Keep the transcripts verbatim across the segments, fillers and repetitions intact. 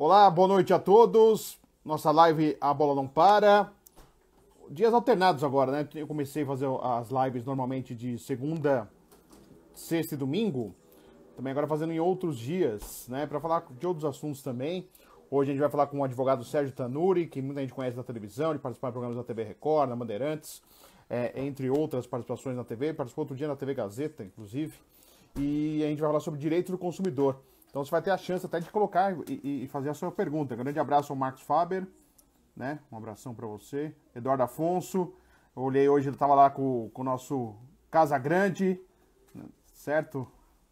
Olá, boa noite a todos. Nossa live A Bola Não Para. Dias alternados agora, né? Eu comecei a fazer as lives normalmente de segunda, sexta e domingo. Também agora fazendo em outros dias, né? Para falar de outros assuntos também. Hoje a gente vai falar com o advogado Sérgio Tanuri, que muita gente conhece da televisão, ele participou de programas da T V Record, na Bandeirantes, é, entre outras participações na T V. Participou outro dia na T V Gazeta, inclusive. E a gente vai falar sobre direito do consumidor. Então você vai ter a chance até de colocar e, e fazer a sua pergunta. Grande abraço ao Marcos Faber, né? Um abração para você. Eduardo Afonso. Eu olhei hoje, ele estava lá com, com o nosso Casa Grande, certo?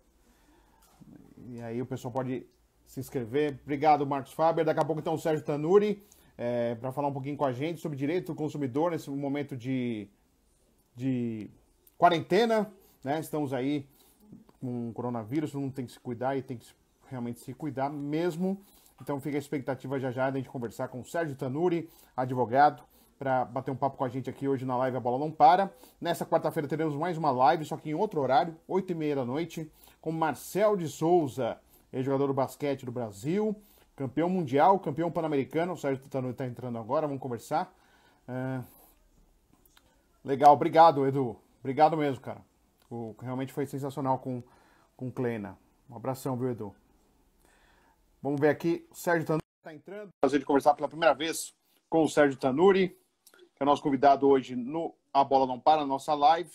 E aí o pessoal pode se inscrever. Obrigado, Marcos Faber. Daqui a pouco então o Sérgio Tanuri, é, para falar um pouquinho com a gente sobre direito do consumidor nesse momento de, de quarentena, né? Estamos aí com o coronavírus, todo mundo tem que se cuidar e tem que realmente se cuidar mesmo. Então fica a expectativa já já de a gente conversar com o Sérgio Tanuri, advogado, para bater um papo com a gente aqui hoje na live A Bola Não Para. Nessa quarta-feira teremos mais uma live, só que em outro horário, oito e meia da noite, com Marcel de Souza, ex-jogador do basquete do Brasil, campeão mundial, campeão pan-americano. O Sérgio Tanuri está entrando agora, vamos conversar. É... Legal, obrigado, Edu. Obrigado mesmo, cara. O... Realmente foi sensacional com, com o Kleina. Um abração, viu, Edu? Vamos ver aqui, o Sérgio Tanuri está entrando. Prazer de conversar pela primeira vez com o Sérgio Tanuri, que é o nosso convidado hoje no A Bola Não Para, na nossa live.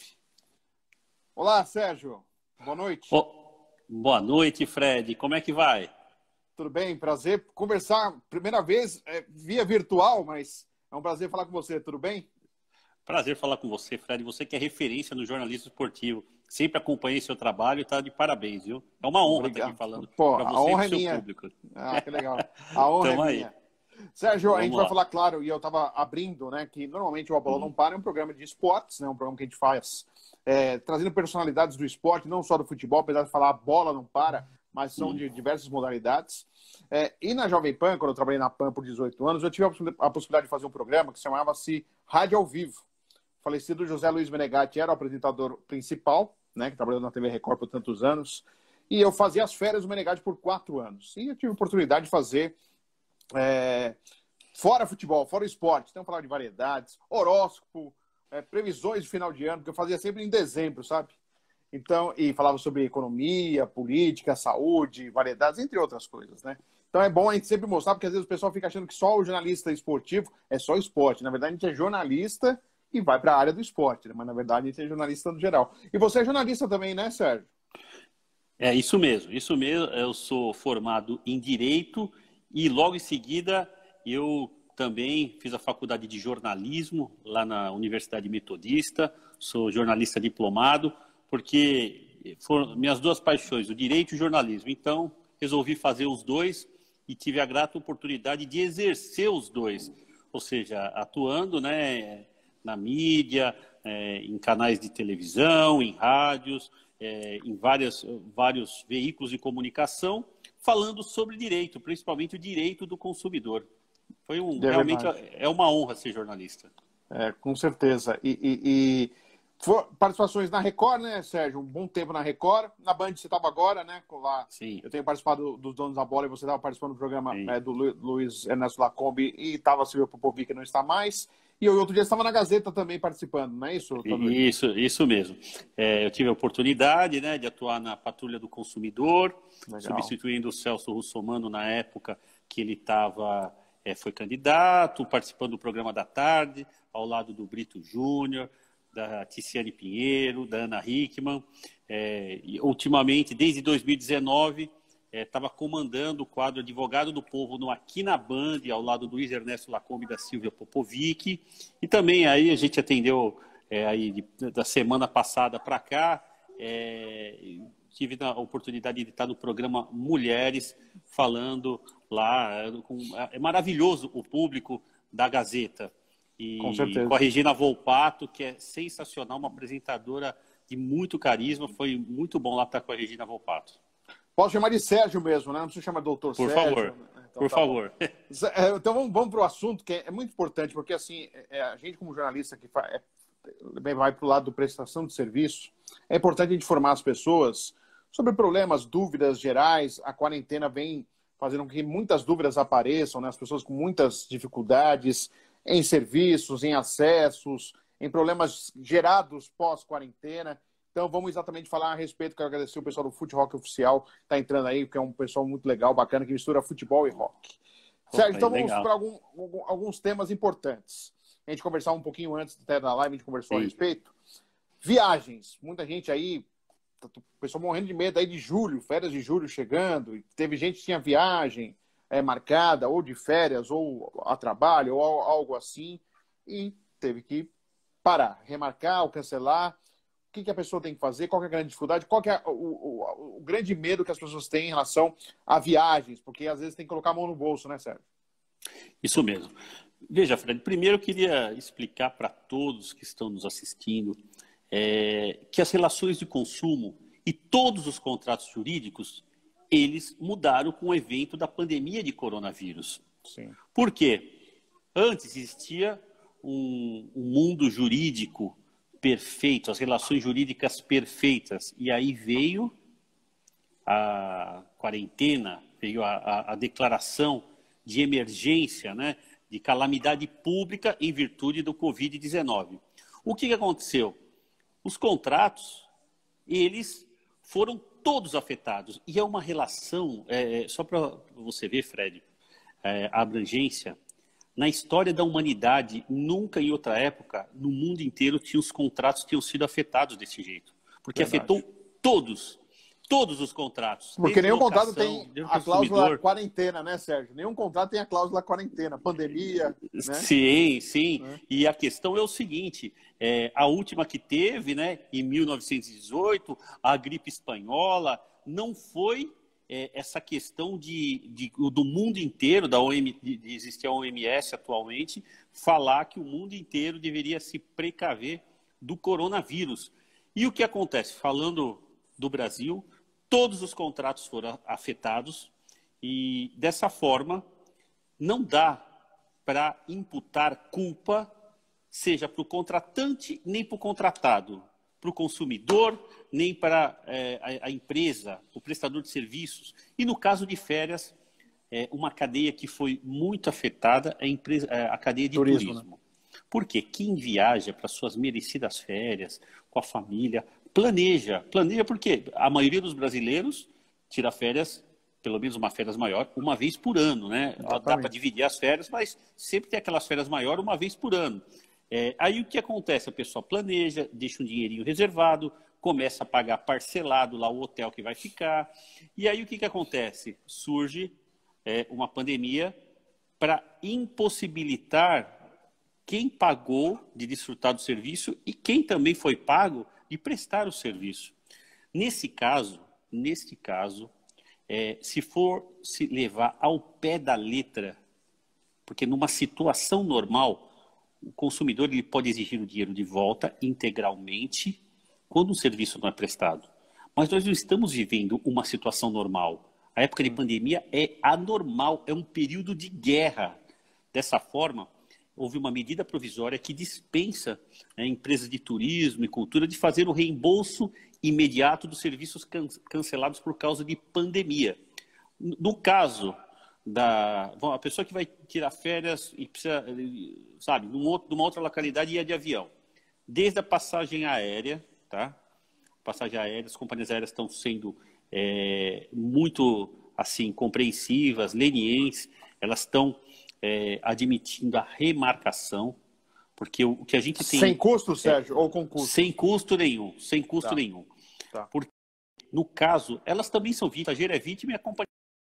Olá, Sérgio. Boa noite. Oh, boa noite, Fred. Como é que vai? Tudo bem? Prazer conversar. Primeira vez é, via virtual, mas é um prazer falar com você. Tudo bem? Prazer falar com você, Fred. Você que é referência no jornalismo esportivo. Sempre acompanhei seu trabalho e está de parabéns, viu? É uma honra Obrigado. Estar aqui falando para você a honra e pro é seu minha. público. Ah, que legal. A honra é minha. Aí. Sérgio, Vamos a gente lá. vai falar, claro, e eu estava abrindo, né, que normalmente o A Bola uhum. Não Para é um programa de esportes, né, um programa que a gente faz é, trazendo personalidades do esporte, não só do futebol, apesar de falar a bola não para, mas são uhum. de diversas modalidades. É, e na Jovem Pan, quando eu trabalhei na Pan por dezoito anos, eu tive a possibilidade de fazer um programa que chamava-se Rádio ao Vivo. O falecido José Luiz Menegatti era o apresentador principal, né, que trabalhou na T V Record por tantos anos, e eu fazia as férias do Menegatti por quatro anos. E eu tive a oportunidade de fazer É, fora futebol, fora esporte, então eu falava de variedades, horóscopo, é, previsões de final de ano, que eu fazia sempre em dezembro, sabe? Então, e falava sobre economia, política, saúde, variedades, entre outras coisas, né? Então é bom a gente sempre mostrar, porque às vezes o pessoal fica achando que só o jornalista esportivo é só esporte. Na verdade, a gente é jornalista e vai para a área do esporte, né? Mas na verdade a gente é jornalista no geral. E você é jornalista também, né, Sérgio? É isso mesmo, isso mesmo. Eu sou formado em Direito. E logo em seguida, eu também fiz a faculdade de jornalismo lá na Universidade Metodista, sou jornalista diplomado, porque foram minhas duas paixões, o direito e o jornalismo. Então, resolvi fazer os dois e tive a grata oportunidade de exercer os dois, ou seja, atuando, né, na mídia, é, em canais de televisão, em rádios, é, em várias, vários veículos de comunicação, falando sobre direito, principalmente o direito do consumidor. Foi um, é realmente verdade. É uma honra ser jornalista. É, com certeza. E, e, e for, participações na Record, né, Sérgio? Um bom tempo na Record. Na Band você estava agora, né? Lá, Sim. Eu tenho participado dos Donos da Bola e você estava participando do programa é, do Lu, Luiz Ernesto Lacombe e estava a Silvia Popovic, que não está mais. E eu, outro dia estava na Gazeta também participando, não é isso? Tanuri? Isso, isso mesmo. É, eu tive a oportunidade, né, de atuar na Patrulha do Consumidor, Legal. substituindo o Celso Russomano na época que ele estava, é, foi candidato, participando do programa da tarde, ao lado do Brito Júnior, da Ticiane Pinheiro, da Ana Hickman. É, e ultimamente, desde dois mil e dezenove, estava é, comandando o quadro Advogado do Povo no Aqui na Band, ao lado do Luiz Ernesto Lacombe e da Silvia Popovic. E também aí a gente atendeu é, aí de, da semana passada para cá, é, tive a oportunidade de estar no programa Mulheres, falando lá. Com, é maravilhoso o público da Gazeta. E com certeza. Com a Regina Volpato, que é sensacional, uma apresentadora de muito carisma. Foi muito bom lá estar com a Regina Volpato. Posso chamar de Sérgio mesmo, né? Não precisa chamar doutor Por Sérgio. Favor. Então, Por tá favor. Então vamos, vamos para o assunto, que é, é muito importante, porque assim, é, a gente como jornalista que faz, é, vai para o lado da prestação de serviço, é importante a gente informar as pessoas sobre problemas, dúvidas gerais. A quarentena vem fazendo com que muitas dúvidas apareçam, né? As pessoas com muitas dificuldades em serviços, em acessos, em problemas gerados pós-quarentena. Então, vamos exatamente falar a respeito. Quero agradecer o pessoal do Fute Rock Oficial que está entrando aí, que é um pessoal muito legal, bacana, que mistura futebol e rock. Pô, Sérgio, então vamos legal. para algum, alguns temas importantes. A gente conversar um pouquinho antes até da live, a gente conversou Sim. a respeito. Viagens. Muita gente aí, o pessoal morrendo de medo aí de julho, férias de julho chegando. E teve gente que tinha viagem é, marcada, ou de férias, ou a trabalho, ou algo assim. E teve que parar, remarcar ou cancelar. O que, que a pessoa tem que fazer? Qual que é a grande dificuldade? Qual que é o, o, o grande medo que as pessoas têm em relação a viagens? Porque às vezes tem que colocar a mão no bolso, né, Sérgio? Isso mesmo. Veja, Fred, primeiro eu queria explicar para todos que estão nos assistindo é, que as relações de consumo e todos os contratos jurídicos, eles mudaram com o evento da pandemia de coronavírus. Sim. Por quê? Antes existia um, um mundo jurídico perfeito, as relações jurídicas perfeitas. E aí veio a quarentena, veio a, a, a declaração de emergência, né, de calamidade pública em virtude do covid dezenove. O que, que aconteceu? Os contratos, eles foram todos afetados. E é uma relação, é, só para você ver, Fred, é, a abrangência. Na história da humanidade, nunca em outra época, no mundo inteiro, tinha os contratos tinham sido afetados desse jeito. Porque Verdade. afetou todos, todos os contratos. Porque nenhum contrato tem a cláusula quarentena, né, Sérgio? Nenhum contrato tem a cláusula quarentena, pandemia, né? Sim, sim. É. E a questão é o seguinte, é, a última que teve, né, em mil novecentos e dezoito, a gripe espanhola, não foi... É, essa questão de, de, do mundo inteiro, da O M, de, de existir a O M S atualmente, falar que o mundo inteiro deveria se precaver do coronavírus. E o que acontece? Falando do Brasil, todos os contratos foram afetados e, dessa forma, não dá para imputar culpa, seja para o contratante nem para o contratado, para o consumidor, nem para é, a, a empresa, o prestador de serviços. E no caso de férias, é, uma cadeia que foi muito afetada é a, empresa, é, a cadeia de turismo. turismo. Né? Porque quem viaja para suas merecidas férias, com a família, planeja. Planeja porque a maioria dos brasileiros tira férias, pelo menos uma férias maior, uma vez por ano. Né? Dá para dividir as férias, mas sempre tem aquelas férias maiores uma vez por ano. É, aí o que acontece? A pessoa planeja, deixa um dinheirinho reservado, começa a pagar parcelado lá o hotel que vai ficar. E aí o que, que acontece? Surge é, uma pandemia para impossibilitar quem pagou de desfrutar do serviço e quem também foi pago de prestar o serviço. Nesse caso, nesse caso, é, se for se levar ao pé da letra, porque numa situação normal, o consumidor ele pode exigir o dinheiro de volta integralmente quando um serviço não é prestado. Mas nós não estamos vivendo uma situação normal. A época de pandemia é anormal, é um período de guerra. Dessa forma, houve uma medida provisória que dispensa, né, empresas de turismo e cultura de fazer o reembolso imediato dos serviços can cancelados por causa de pandemia. No caso da bom, a pessoa que vai tirar férias e precisa, sabe, de uma outra localidade e ia de avião, desde a passagem aérea, tá? Passagem aérea, as companhias aéreas estão sendo é, muito assim compreensivas, lenientes, elas estão é, admitindo a remarcação, porque o, o que a gente tem sem custo, Sérgio, é, ou com custo? Sem custo nenhum, sem custo tá. nenhum. Tá. Porque no caso, elas também são vítimas, a passageira é vítima e a companhia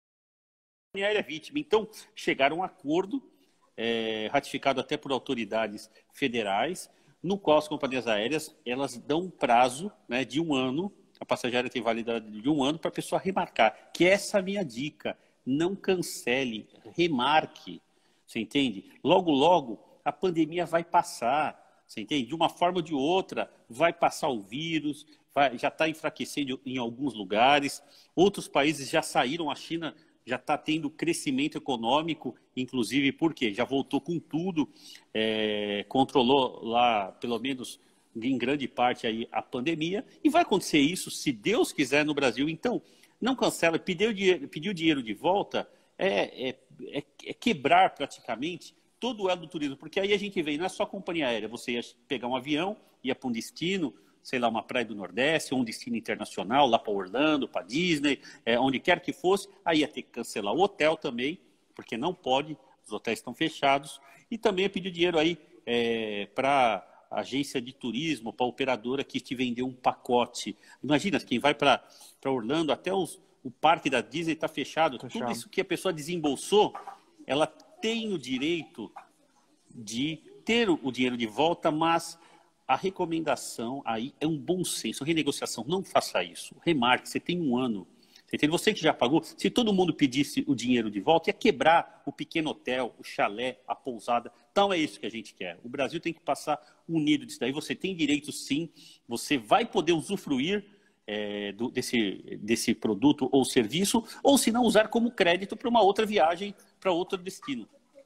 aérea é vítima. Então, chegaram a um acordo, é, ratificado até por autoridades federais, no qual as companhias aéreas elas dão um prazo, né, de um ano, a passageira tem validade de um ano para a pessoa remarcar, que essa é a minha dica, não cancele, remarque, você entende? Logo, logo, a pandemia vai passar, você entende? De uma forma ou de outra, vai passar o vírus, vai, já está enfraquecendo em alguns lugares, outros países já saíram, a China já está tendo crescimento econômico, inclusive porque já voltou com tudo, é, controlou lá, pelo menos em grande parte, aí, a pandemia, e vai acontecer isso, se Deus quiser, no Brasil. Então, não cancela, pediu dinheiro, pediu dinheiro de volta, é, é, é, é quebrar praticamente todo o elo do turismo, porque aí a gente vem, não é só companhia aérea, você ia pegar um avião, ia para um destino, sei lá, uma praia do Nordeste, ou um destino internacional, lá para Orlando, para Disney, é, onde quer que fosse, aí ia ter que cancelar o hotel também, porque não pode, os hotéis estão fechados, e também ia pedir dinheiro aí é, para agência de turismo, para a operadora que te vendeu um pacote. Imagina, quem vai para Orlando, até os, o parque da Disney está fechado, fechado, tudo isso que a pessoa desembolsou, ela tem o direito de ter o dinheiro de volta, mas a recomendação aí é um bom senso, renegociação, não faça isso, remarque, você tem um ano, você, tem, você que já pagou, se todo mundo pedisse o dinheiro de volta, ia quebrar o pequeno hotel, o chalé, a pousada, então é isso que a gente quer, o Brasil tem que passar unido disso daí, você tem direito sim, você vai poder usufruir é, do, desse, desse produto ou serviço, ou se não usar como crédito para uma outra viagem, para outro destino.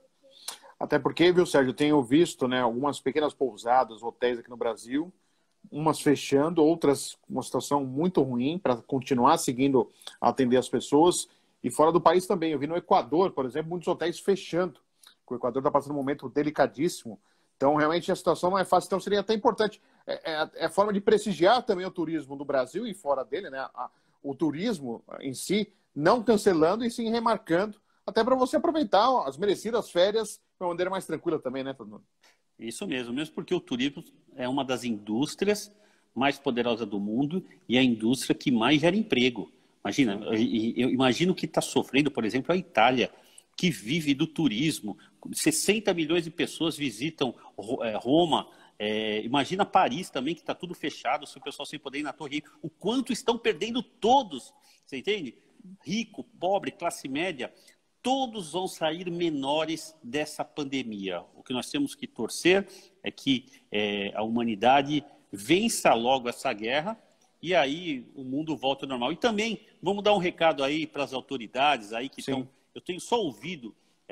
Até porque, viu, Sérgio, eu tenho visto, né, algumas pequenas pousadas, hotéis aqui no Brasil, umas fechando, outras uma situação muito ruim para continuar seguindo a atender as pessoas. E fora do país também. Eu vi no Equador, por exemplo, muitos hotéis fechando. O Equador está passando um momento delicadíssimo. Então, realmente, a situação não é fácil. Então, seria até importante. É, é, é forma de prestigiar também o turismo do Brasil e fora dele, né? A, o turismo em si, não cancelando e sim remarcando, até para você aproveitar as merecidas férias de uma maneira mais tranquila também, né, Fernando? Isso mesmo, mesmo porque o turismo é uma das indústrias mais poderosas do mundo e é a indústria que mais gera emprego. Imagina, eu imagino que está sofrendo, por exemplo, a Itália, que vive do turismo. sessenta milhões de pessoas visitam Roma. É, imagina Paris também, que está tudo fechado, se o pessoal sem poder ir na Torre Eiffel. O quanto estão perdendo todos, você entende? Rico, pobre, classe média, todos vão sair menores dessa pandemia. O que nós temos que torcer é que é, a humanidade vença logo essa guerra e aí o mundo volta ao normal. E também vamos dar um recado aí para as autoridades aí que estão... Eu tenho só ouvido,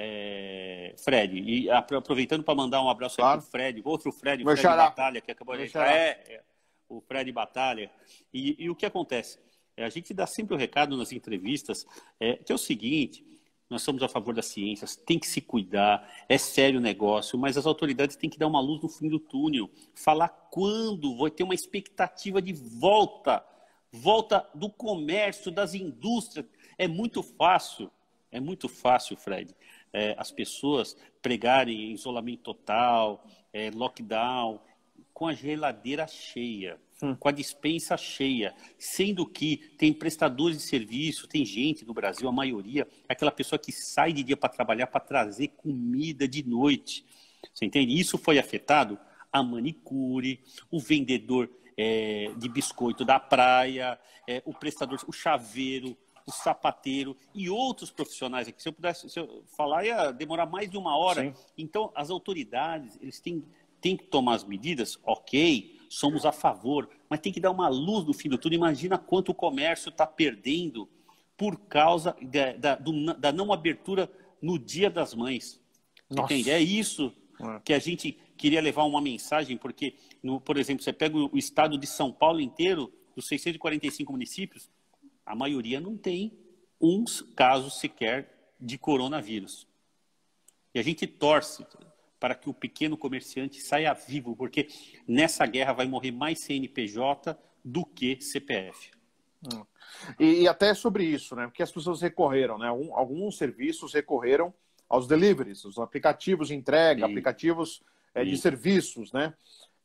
é, Fred, e aproveitando para mandar um abraço claro. Para o Fred, outro Fred, o Fred xará. Batalha, que acabou de entrar. É, é, o Fred Batalha. E, e o que acontece? É, a gente dá sempre o recado nas entrevistas, é, que é o seguinte... Nós somos a favor das ciências, tem que se cuidar, é sério o negócio, mas as autoridades têm que dar uma luz no fim do túnel, falar quando vai ter uma expectativa de volta, volta do comércio, das indústrias. É muito fácil, é muito fácil, Fred, é, as pessoas pregarem em isolamento total, é, lockdown, com a geladeira cheia. Com a despensa cheia, sendo que tem prestadores de serviço, tem gente no Brasil, a maioria, é aquela pessoa que sai de dia para trabalhar para trazer comida de noite. Você entende? Isso foi afetado a manicure, o vendedor é, de biscoito da praia, é, o prestador, o chaveiro, o sapateiro e outros profissionais aqui. Se eu pudesse se eu falar, ia demorar mais de uma hora. Sim. Então, as autoridades, eles têm, têm que tomar as medidas, ok, somos a favor, mas tem que dar uma luz no fim do túnel. Imagina quanto o comércio está perdendo por causa da, da, do, da não abertura no Dia das Mães. Nossa. Entende? É isso é. que a gente queria levar uma mensagem, porque, no, por exemplo, você pega o, o estado de São Paulo inteiro, dos seiscentos e quarenta e cinco municípios, a maioria não tem um caso sequer de coronavírus. E a gente torce para que o pequeno comerciante saia vivo, porque nessa guerra vai morrer mais C N P J do que C P F. Hum. E, e até sobre isso, né? Porque as pessoas recorreram, né? Um, alguns serviços recorreram aos deliveries, os aplicativos de entrega, Sim. aplicativos é, de serviços, né?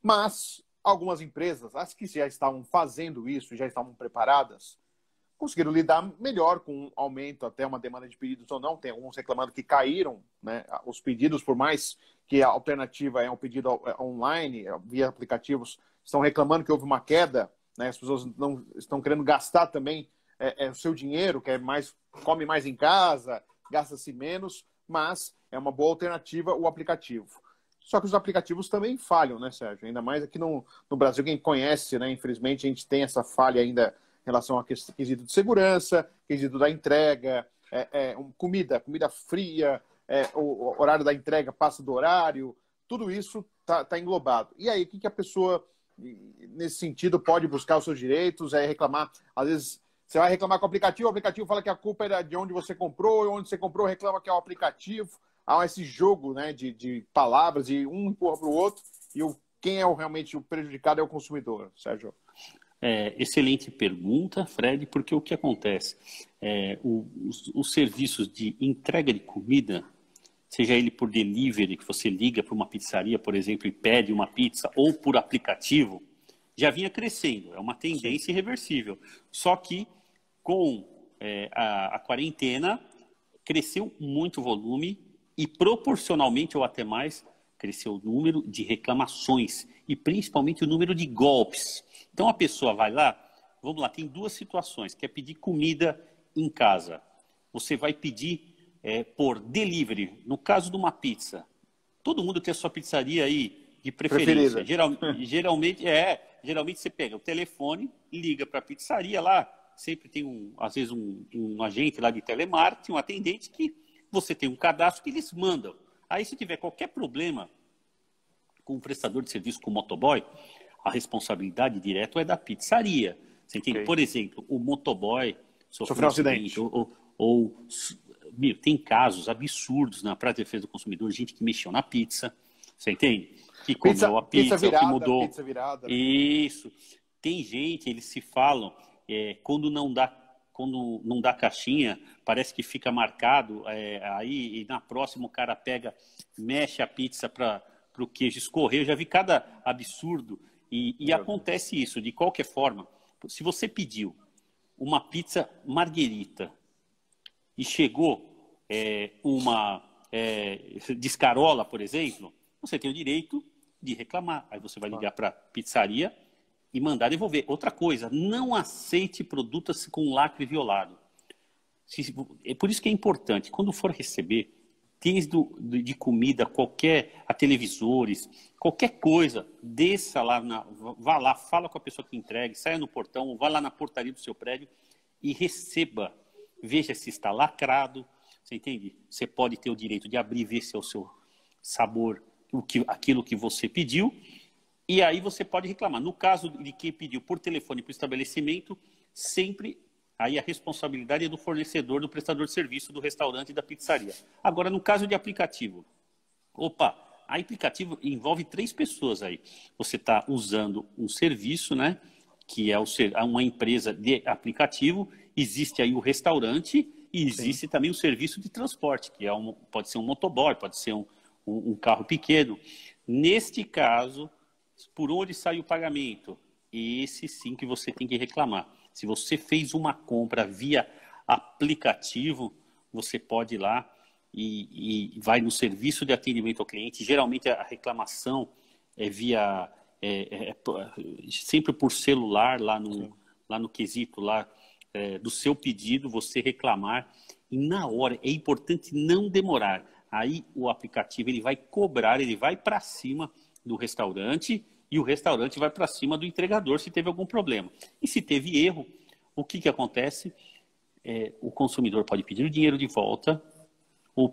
Mas algumas empresas, as que já estavam fazendo isso, já estavam preparadas, conseguiram lidar melhor com um aumento, até uma demanda de pedidos ou não. Tem alguns reclamando que caíram, né, os pedidos, por mais que a alternativa é um pedido online, via aplicativos, estão reclamando que houve uma queda, né, as pessoas não estão querendo gastar também é, é, o seu dinheiro, que é mais, come mais em casa, gasta-se menos, mas é uma boa alternativa o aplicativo. Só que os aplicativos também falham, né, Sérgio? Ainda mais aqui no, no Brasil, quem conhece, né, infelizmente a gente tem essa falha ainda em relação ao quesito de segurança, quesito da entrega, é, é, um, comida, comida fria, é, o, o horário da entrega passa do horário, tudo isso está tá englobado. E aí, o que, que a pessoa, nesse sentido, pode buscar os seus direitos, é reclamar, às vezes Você vai reclamar com o aplicativo, o aplicativo fala que a culpa é de onde você comprou, e onde você comprou reclama que é o aplicativo. Há esse jogo, né, de, de palavras, e um empurra para o outro, e o, quem é o, realmente o prejudicado é o consumidor, Sérgio. É, excelente pergunta, Fred, porque o que acontece? É, o, os, os serviços de entrega de comida, seja ele por delivery, que você liga para uma pizzaria, por exemplo, e pede uma pizza, ou por aplicativo, já vinha crescendo. É uma tendência Sim. irreversível. Só que com é, a, a quarentena, cresceu muito o volume e proporcionalmente, ou até mais, cresceu o número de reclamações e principalmente o número de golpes. Então a pessoa vai lá, vamos lá, tem duas situações, quer pedir comida em casa. Você vai pedir é, por delivery, no caso de uma pizza. Todo mundo tem a sua pizzaria aí de preferência. Geral, geralmente, é, geralmente você pega o telefone, liga para a pizzaria lá, sempre tem, um, às vezes, um, um agente lá de telemarketing, um atendente, que você tem um cadastro que eles mandam. Aí, se tiver qualquer problema com o prestador de serviço, com o motoboy, a responsabilidade direta é da pizzaria. Você entende? Okay. Por exemplo, o motoboy sofreu um acidente. Ou, ou, ou meu, tem casos absurdos na Praça de Defesa do Consumidor, gente que mexeu na pizza, você entende? Que comeu pizza, a pizza, pizza virada, que mudou. Pizza virada. Isso. Tem gente, eles se falam, é, quando não dá quando não dá caixinha, parece que fica marcado, é, aí e na próxima o cara pega, mexe a pizza para o queijo escorrer. Eu já vi cada absurdo e, e acontece isso. De qualquer forma, se você pediu uma pizza marguerita e chegou é, uma é, descarola, por exemplo, você tem o direito de reclamar. Aí você vai ligar para a pizzaria e mandar devolver. Outra coisa, não aceite produtos com lacre violado. É por isso que é importante, quando for receber, desde de comida, qualquer, a televisores, qualquer coisa, desça lá, na, vá lá, fala com a pessoa que entrega, saia no portão, vá lá na portaria do seu prédio e receba. Veja se está lacrado, você entende? Você pode ter o direito de abrir, ver se é o seu sabor, o que, aquilo que você pediu. E aí você pode reclamar. No caso de quem pediu por telefone para o estabelecimento, sempre aí a responsabilidade é do fornecedor, do prestador de serviço, do restaurante e da pizzaria. Agora, no caso de aplicativo, opa, a aplicativo envolve três pessoas aí. Você está usando um serviço, né, que é o, uma empresa de aplicativo, existe aí o restaurante e existe Sim. também o serviço de transporte, que é um, pode ser um motoboy, pode ser um, um, um carro pequeno. Neste caso, por onde sai o pagamento? Esse sim que você tem que reclamar. Se você fez uma compra via aplicativo, você pode ir lá e, e vai no serviço de atendimento ao cliente. Geralmente a reclamação é via é, é, sempre por celular, lá no, lá no quesito lá, é, do seu pedido, você reclamar. E na hora, é importante não demorar. Aí o aplicativo ele vai cobrar, ele vai para cima do restaurante e o restaurante vai para cima do entregador se teve algum problema. E se teve erro, o que, que acontece? É, o consumidor pode pedir o dinheiro de volta ou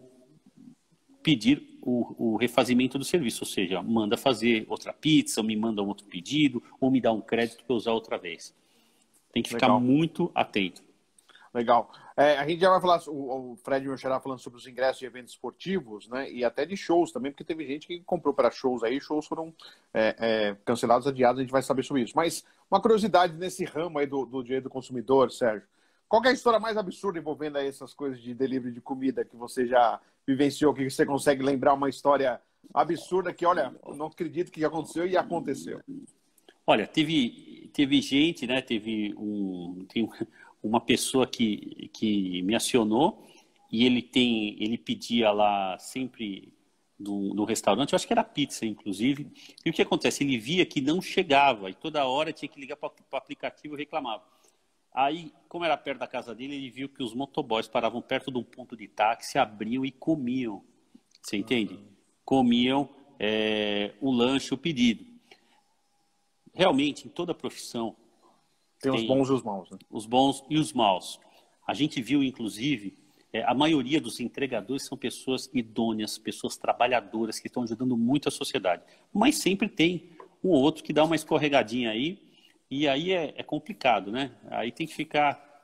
pedir o, o refazimento do serviço, ou seja, manda fazer outra pizza, ou me manda um outro pedido, ou me dá um crédito para usar outra vez. Tem que ficar Legal. muito atento. Legal. É, a gente já vai falar, o, o Fred Melcherá falando sobre os ingressos de eventos esportivos, né? E até de shows também, porque teve gente que comprou para shows aí, shows foram é, é, cancelados, adiados, a gente vai saber sobre isso. Mas uma curiosidade nesse ramo aí do, do direito do consumidor, Sérgio. Qual que é a história mais absurda envolvendo aí essas coisas de delivery de comida que você já vivenciou, que você consegue lembrar uma história absurda que, olha, não acredito que aconteceu e aconteceu? Olha, teve, teve gente, né? Teve um... Tem um uma pessoa que, que me acionou e ele tem, ele pedia lá sempre no, no restaurante, eu acho que era pizza, inclusive, e o que acontece? Ele via que não chegava e toda hora tinha que ligar para o aplicativo e reclamava. Aí, como era perto da casa dele, ele viu que os motoboys paravam perto de um ponto de táxi, abriam e comiam, você entende? Comiam é, o lanche, o pedido. Realmente, em toda profissão, Tem, tem os bons e os maus, né? Os bons e os maus. A gente viu, inclusive, é, a maioria dos entregadores são pessoas idôneas, pessoas trabalhadoras, que estão ajudando muito a sociedade. Mas sempre tem um ou outro que dá uma escorregadinha aí, e aí é, é complicado, né? Aí tem que ficar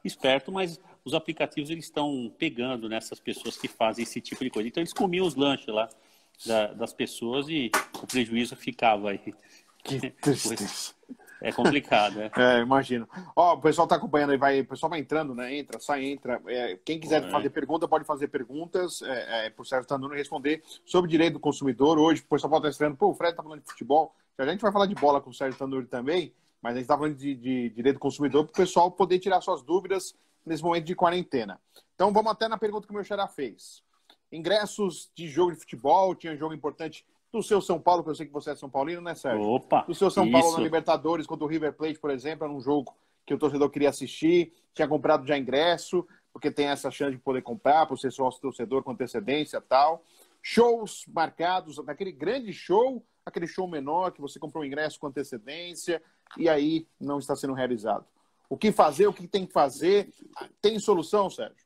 esperto, mas os aplicativos eles estão pegando nessas pessoas que fazem esse tipo de coisa. Então eles comiam os lanches lá da, das pessoas e o prejuízo ficava aí. Que tristeza. É complicado, né? É, imagino. Ó, o pessoal tá acompanhando aí, vai, o pessoal vai entrando, né? Entra, sai, entra. É, quem quiser é. fazer pergunta, pode fazer perguntas é, é, pro Sérgio Tanuri responder sobre direito do consumidor. Hoje, o pessoal pode estar estranhando, pô, o Fred tá falando de futebol. Já a gente vai falar de bola com o Sérgio Tanuri também, mas a gente tá falando de, de direito do consumidor para o pessoal poder tirar suas dúvidas nesse momento de quarentena. Então, vamos até na pergunta que o meu xará fez. Ingressos de jogo de futebol, tinha jogo importante do seu São Paulo, que eu sei que você é São Paulino, né, Sérgio? Opa! Do seu São isso. Paulo na Libertadores, contra o River Plate, por exemplo, era um jogo que o torcedor queria assistir, tinha comprado já ingresso, porque tem essa chance de poder comprar, por ser sócio torcedor com antecedência e tal. Shows marcados, daquele grande show, aquele show menor, que você comprou o ingresso com antecedência, e aí não está sendo realizado. O que fazer, o que tem que fazer? Tem solução, Sérgio?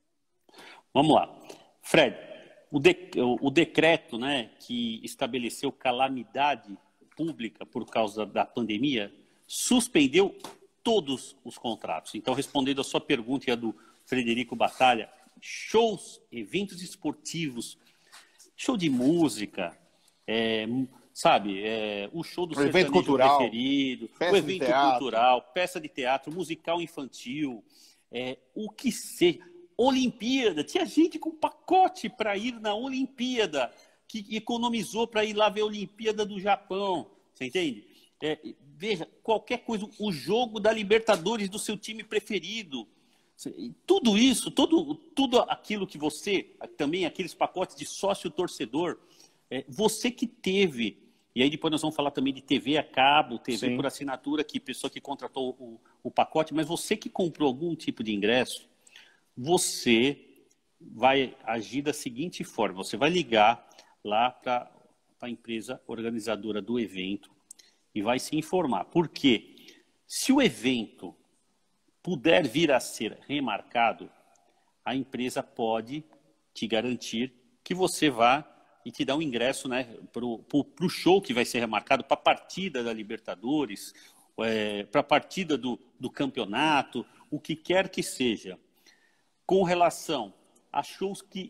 Vamos lá. Fred, O, de, o, o decreto, né, que estabeleceu calamidade pública por causa da pandemia suspendeu todos os contratos. Então, respondendo a sua pergunta e a do Frederico Batalha, shows, eventos esportivos, show de música, é, sabe, é, o show do o evento cultural, preferido, o evento cultural, peça de teatro, musical infantil, é, o que seja. Olimpíada, tinha gente com pacote para ir na Olimpíada, que economizou para ir lá ver a Olimpíada do Japão, você entende? É, veja, qualquer coisa, o jogo da Libertadores do seu time preferido, tudo isso, tudo, tudo aquilo que você, também aqueles pacotes de sócio-torcedor, é, você que teve, e aí depois nós vamos falar também de T V a cabo, T V Sim. por assinatura, que pessoa que contratou o, o pacote, mas você que comprou algum tipo de ingresso, você vai agir da seguinte forma, você vai ligar lá para a empresa organizadora do evento e vai se informar. Por quê? Se o evento puder vir a ser remarcado, a empresa pode te garantir que você vá e te dar um ingresso, né, para o show que vai ser remarcado, para a partida da Libertadores, é, para a partida do, do campeonato, o que quer que seja. Com relação a shows que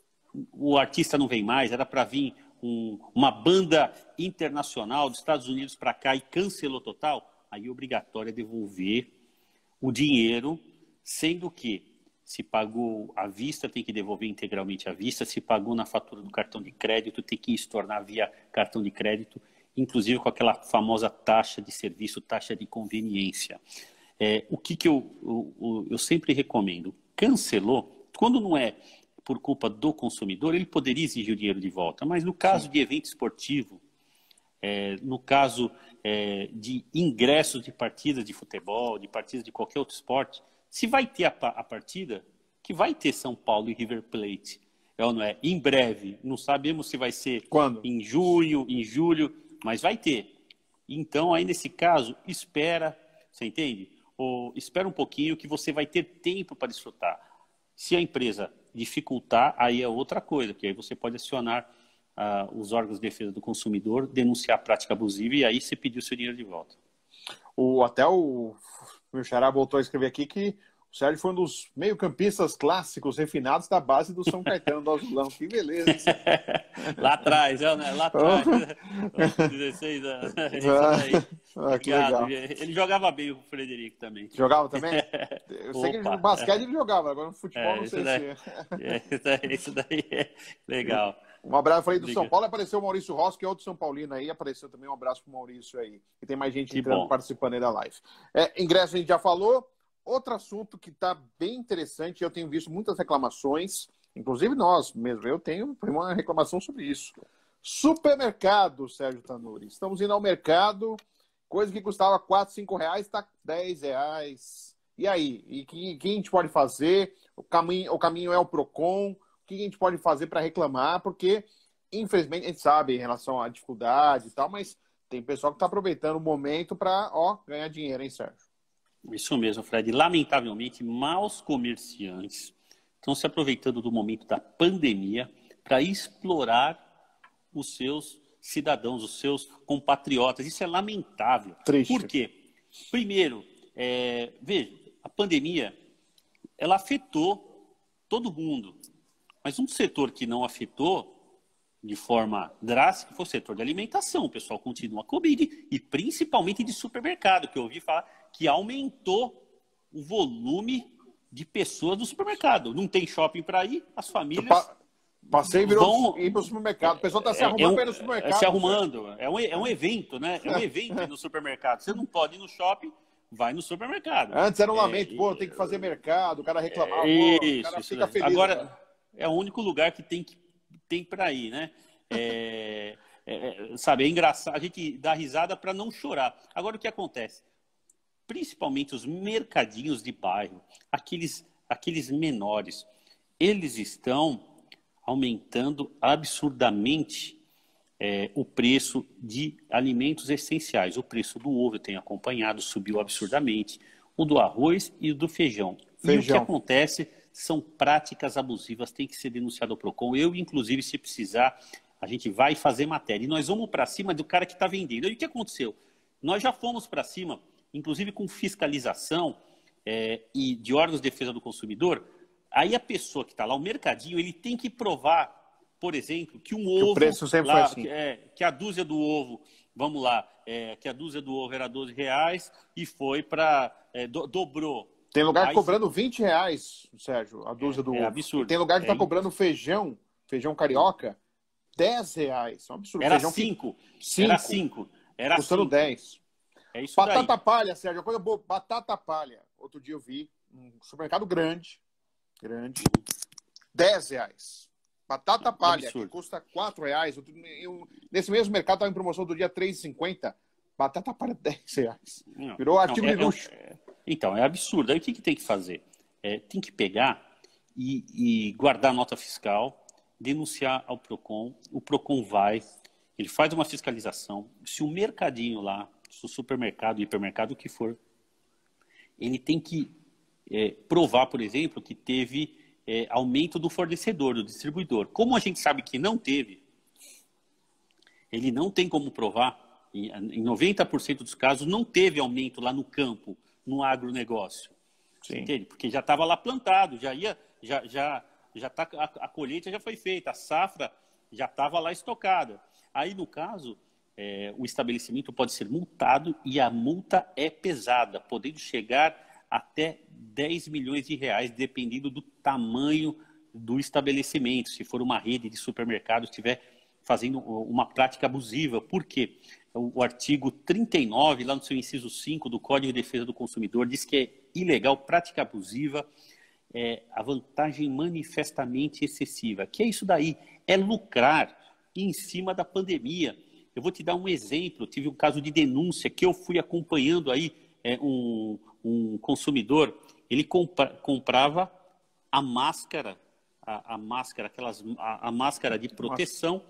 o artista não vem mais, era para vir um, uma banda internacional dos Estados Unidos para cá e cancelou total, aí é obrigatório devolver o dinheiro, sendo que se pagou à vista, tem que devolver integralmente à vista, se pagou na fatura do cartão de crédito, tem que estornar via cartão de crédito, inclusive com aquela famosa taxa de serviço, taxa de conveniência. É, o que, que eu, eu, eu sempre recomendo? Cancelou, quando não é por culpa do consumidor, ele poderia exigir o dinheiro de volta, mas no caso Sim. de evento esportivo, é, no caso é, de ingressos de partidas de futebol, de partidas de qualquer outro esporte, se vai ter a, a partida, que vai ter São Paulo e River Plate, é ou não é? Em breve, não sabemos se vai ser Quando? Em junho, em julho, mas vai ter. Então, aí nesse caso, espera, você entende? Ou espera um pouquinho que você vai ter tempo para desfrutar. Se a empresa dificultar, aí é outra coisa, que aí você pode acionar uh, os órgãos de defesa do consumidor, denunciar a prática abusiva e aí você pedir o seu dinheiro de volta. O, até o meu xará voltou a escrever aqui que o Sérgio foi um dos meio-campistas clássicos refinados da base do São Caetano do Azulão. Que beleza, hein? Lá atrás, né? Lá atrás. Oh. dezesseis anos. Ah, que legal. Ele jogava bem, o Frederico também. Jogava também? Eu sei Opa, que no basquete é. ele jogava, agora no futebol é, não sei daí, se... é, isso, daí, isso daí é legal. Um abraço, eu falei do Liga. São Paulo, apareceu o Maurício Rossi, que é outro São Paulino aí, apareceu também, um abraço pro Maurício aí. E tem mais gente que entrando, bom. participando aí da live. É, ingresso a gente já falou. Outro assunto que está bem interessante, eu tenho visto muitas reclamações, inclusive nós mesmo, eu tenho uma reclamação sobre isso. Supermercado, Sérgio Tanuri. Estamos indo ao mercado, coisa que custava quatro, cinco reais, está dez reais. E aí? E o que, que a gente pode fazer? O caminho, o caminho é o Procon. O que a gente pode fazer para reclamar? Porque, infelizmente, a gente sabe em relação à dificuldade e tal, mas tem pessoal que está aproveitando o momento para ganhar dinheiro, hein, Sérgio? Isso mesmo, Fred. Lamentavelmente, maus comerciantes estão se aproveitando do momento da pandemia para explorar os seus cidadãos, os seus compatriotas. Isso é lamentável. Triste. Por quê? Primeiro, é, veja, a pandemia ela afetou todo mundo. Mas um setor que não afetou de forma drástica foi o setor de alimentação. O pessoal continua comendo, e principalmente de supermercado, que eu ouvi falar que aumentou o volume de pessoas do supermercado. Não tem shopping para ir, as famílias... Pa passei e virou vão... ir para o supermercado. O pessoal está se é, arrumando é um, para ir no supermercado. Se arrumando. É um, é um evento, né? É um evento no supermercado. Você não pode ir no shopping, vai no supermercado. Antes era um é, lamento, pô, tem que fazer mercado, o cara reclamava, é, pô, isso, o cara isso, fica né? feliz. Agora, cara. é o único lugar que tem, que, tem para ir, né? É, é, sabe, é engraçado, a gente dá risada para não chorar. Agora, o que acontece? Principalmente os mercadinhos de bairro, aqueles, aqueles menores, eles estão aumentando absurdamente é, o preço de alimentos essenciais. O preço do ovo tem acompanhado, subiu absurdamente. O do arroz e o do feijão. feijão. E o que acontece são práticas abusivas, tem que ser denunciado ao Procon. Eu, inclusive, se precisar, a gente vai fazer matéria. E nós vamos para cima do cara que está vendendo. E o que aconteceu? Nós já fomos para cima, inclusive com fiscalização é, e de órgãos de defesa do consumidor. Aí a pessoa que está lá, o mercadinho, ele tem que provar, por exemplo, que um que ovo... O preço sempre lá, foi assim. Que, é, que a dúzia do ovo, vamos lá, é, que a dúzia do ovo era doze reais e foi para... É, do, dobrou. Tem lugar Aí, cobrando vinte reais, Sérgio, a dúzia é, do é ovo. absurdo. E tem lugar que está é cobrando feijão, feijão carioca, dez reais. É um absurdo. Era feijão cinco. Que... Era cinco. Era custando cinco. dez. É isso Batata daí. palha, Sérgio, coisa boa. Batata palha. Outro dia eu vi um supermercado grande, grande, dez reais. Batata palha, absurdo. que custa quatro reais. Eu, eu, nesse mesmo mercado estava em promoção do dia três reais e cinquenta centavos. Batata palha, dez reais. Não, Virou artigo não, é, de luxo. É, é, então, é absurdo. Aí o que, que tem que fazer? É, tem que pegar e, e guardar a nota fiscal, denunciar ao Procon. O Procon vai, ele faz uma fiscalização. Se o mercadinho lá, se o supermercado, hipermercado, o que for, ele tem que é, provar, por exemplo, que teve é, aumento do fornecedor, do distribuidor. Como a gente sabe que não teve, ele não tem como provar. Em noventa por cento dos casos não teve aumento lá no campo, no agronegócio. Sim. Entende? Porque já estava lá plantado, já ia, já, já, já tá, a, a colheita já foi feita, a safra já estava lá estocada. Aí, no caso, é, o estabelecimento pode ser multado e a multa é pesada, podendo chegar até dez milhões de reais, dependendo do tamanho do estabelecimento. Se for uma rede de supermercados, estiver fazendo uma prática abusiva. Por quê? O artigo trinta e nove, lá no seu inciso cinco do Código de Defesa do Consumidor, diz que é ilegal, prática abusiva, é, a vantagem manifestamente excessiva. Que é isso daí? É lucrar em cima da pandemia. Eu vou te dar um exemplo. Tive um caso de denúncia que eu fui acompanhando aí, é, um, um consumidor, ele compra, comprava a máscara, a, a máscara, aquelas, a, a máscara de proteção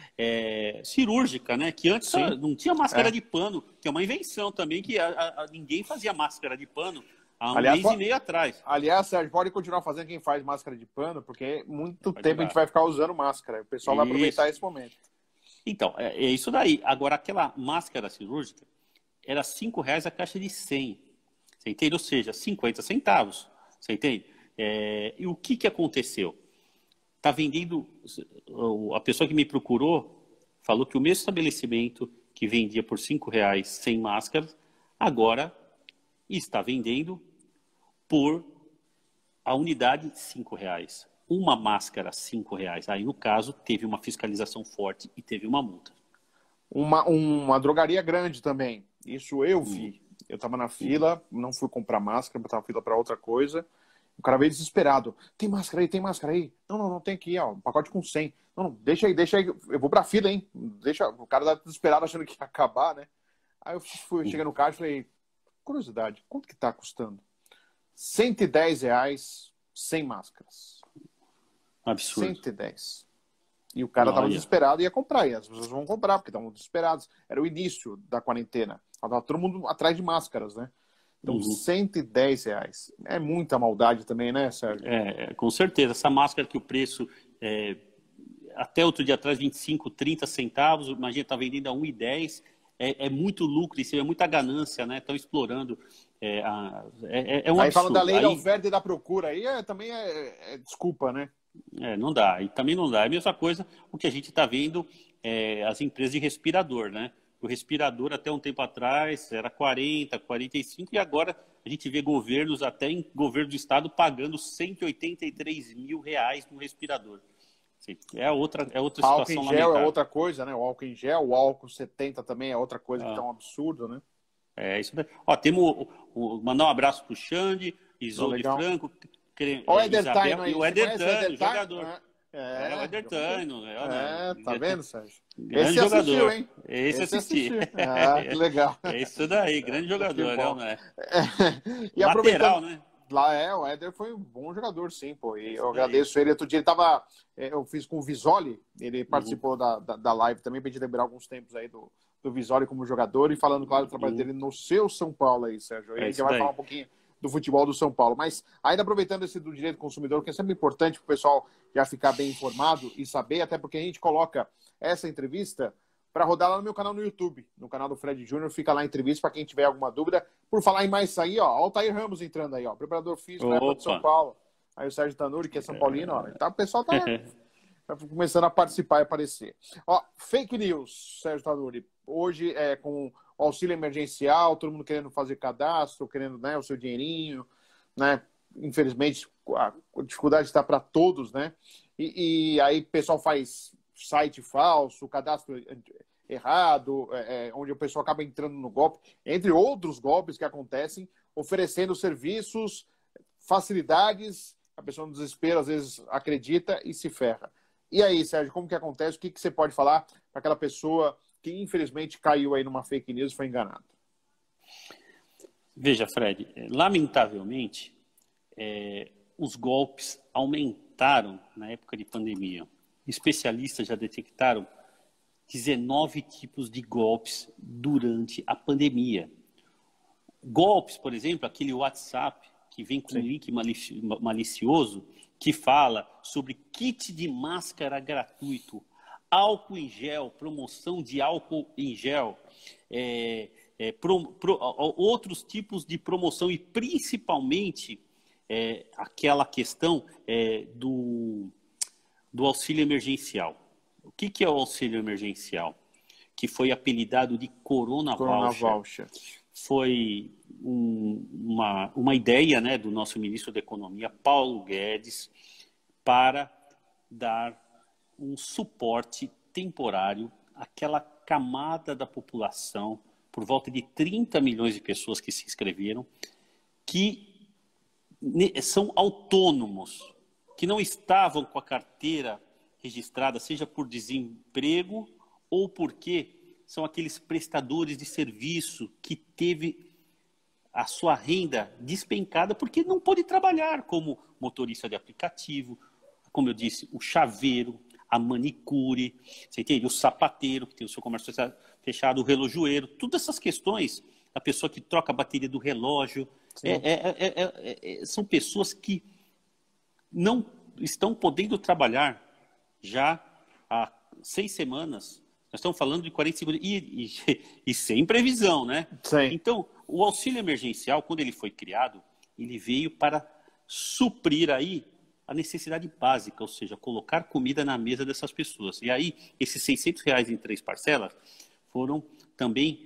é, cirúrgica, né? Que antes Sim. não tinha máscara é. de pano, que é uma invenção também, que a, a, ninguém fazia máscara de pano há um aliás, mês pode, e meio atrás. Aliás, Sérgio, pode continuar fazendo quem faz máscara de pano, porque muito pode tempo dar. a gente vai ficar usando máscara. O pessoal isso. vai aproveitar esse momento. Então, é, é isso daí. Agora, aquela máscara cirúrgica era cinco reais a caixa de cem. Você entende? Ou seja, cinquenta centavos. Você entende? É, e o que, que aconteceu? Está vendendo... A pessoa que me procurou falou que o mesmo estabelecimento que vendia por cinco reais sem máscara, agora está vendendo por a unidade cinco reais. Uma máscara, cinco reais. Aí, no caso, teve uma fiscalização forte e teve uma multa. Uma, uma drogaria grande também. Isso eu vi. Hum. Eu estava na fila, hum. não fui comprar máscara, estava na fila para outra coisa. O cara veio desesperado. Tem máscara aí? Tem máscara aí? Não, não, não tem aqui, ó. Um pacote com cem. Não, não, deixa aí, deixa aí. Eu vou pra fila, hein? Deixa... O cara tá desesperado achando que ia acabar, né? Aí eu fui, cheguei no caixa e falei, curiosidade, quanto que tá custando? cento e dez reais sem máscaras. Absurdo. cento e dez. E o cara Olha. tava desesperado e ia comprar. E as pessoas vão comprar, porque estavam desesperados. Era o início da quarentena. Tava todo mundo atrás de máscaras, né? Então, uhum. cento e dez reais. É muita maldade também, né, Sérgio? É, com certeza. Essa máscara que o preço, é, até outro dia atrás, vinte e cinco, trinta centavos, imagina, está vendendo a um e dez. é, é muito lucro, isso é muita ganância, né? Estão explorando. É, a, é, é um aí absurdo. falando da lei aí, da oferta e da procura, aí é, também é, é desculpa, né? É, não dá, e também não dá. É a mesma coisa o que a gente está vendo, é, as empresas de respirador, né? O respirador até um tempo atrás era quarenta, quarenta e cinco, e agora a gente vê governos, até em governo do estado, pagando cento e oitenta e três mil reais no respirador. Sim, é outra, é outra Álcool em situação gel é lamentável. outra coisa, né? O álcool em gel, o álcool setenta também é outra coisa que tá Ah, um absurdo, né? é isso daí. Ó, temos o, o, mandar um abraço pro Xande, Oh, Isolde legal. Franco, Cre- Olha o é, Eder Isabel Taino e aí. o Você Éder conhece o Tano, Eder Taino? jogador. É, É, o é, Éder jogador. Tano, é, É, tá né? vendo, Sérgio? Grande Esse assistiu, jogador. hein? Esse Esse assisti. assistiu. Ah, que legal. É isso daí, grande jogador, é, Futebol. não é? É. E Lateral, aproveitando, né? lá é, o Éder foi um bom jogador, sim, pô. E eu Isso daí. agradeço ele. Outro dia ele tava. é, Eu fiz com o Visoli, ele Uhum, participou da, da, da live também, pra gente lembrar alguns tempos aí do, do Visoli como jogador e falando, claro, do trabalho uhum. dele no seu São Paulo aí, Sérgio. E a É gente já isso vai falar daí. um pouquinho do futebol do São Paulo. Mas ainda aproveitando esse do direito do consumidor, que é sempre importante para o pessoal já ficar bem informado e saber, até porque a gente coloca essa entrevista para rodar lá no meu canal no YouTube, no canal do Fred Júnior, fica lá a entrevista para quem tiver alguma dúvida. Por falar em mais isso aí, ó, ó o Altair Ramos entrando aí, ó, preparador físico da época de São Opa! Paulo. Aí o Sérgio Tanuri, que é São Paulino, ó, tá, o pessoal tá, tá começando a participar e aparecer. Ó, fake news, Sérgio Tanuri. Hoje, é, com o auxílio emergencial, todo mundo querendo fazer cadastro, querendo, né, o seu dinheirinho, né? Infelizmente, a dificuldade está para todos, né? E, e aí o pessoal faz site falso, cadastro errado, é, é, onde o pessoal acaba entrando no golpe, entre outros golpes que acontecem, oferecendo serviços, facilidades, a pessoa no desespero às vezes acredita e se ferra. E aí, Sérgio, como que acontece? O que, que você pode falar para aquela pessoa que infelizmente caiu aí numa fake news e foi enganado? Veja, Fred, lamentavelmente, é, os golpes aumentaram na época de pandemia. Especialistas já detectaram dezenove tipos de golpes durante a pandemia. Golpes, por exemplo, aquele WhatsApp que vem com Sim. um link malicioso que fala sobre kit de máscara gratuito, álcool em gel, promoção de álcool em gel, é, é, pro, pro, outros tipos de promoção e principalmente é, aquela questão é, do, do auxílio emergencial. O que, que é o auxílio emergencial? Que foi apelidado de Corona, Corona Voucher. Voucher. Foi um, uma, uma ideia, né, do nosso ministro da Economia, Paulo Guedes, para dar um suporte temporário àquela camada da população, por volta de trinta milhões de pessoas que se inscreveram, que são autônomos, que não estavam com a carteira registrada, seja por desemprego ou porque são aqueles prestadores de serviço que teve a sua renda despencada porque não pôde trabalhar como motorista de aplicativo, como eu disse, o chaveiro, a manicure, você entende? O sapateiro, que tem o seu comércio fechado, o relojoeiro, todas essas questões, a pessoa que troca a bateria do relógio, é, é, é, é, são pessoas que não estão podendo trabalhar já há seis semanas. Nós estamos falando de quarenta e cinco e, e, e sem previsão, né? Sim. Então, o auxílio emergencial, quando ele foi criado, ele veio para suprir aí a necessidade básica, ou seja, colocar comida na mesa dessas pessoas. E aí, esses seiscentos reais em três parcelas foram também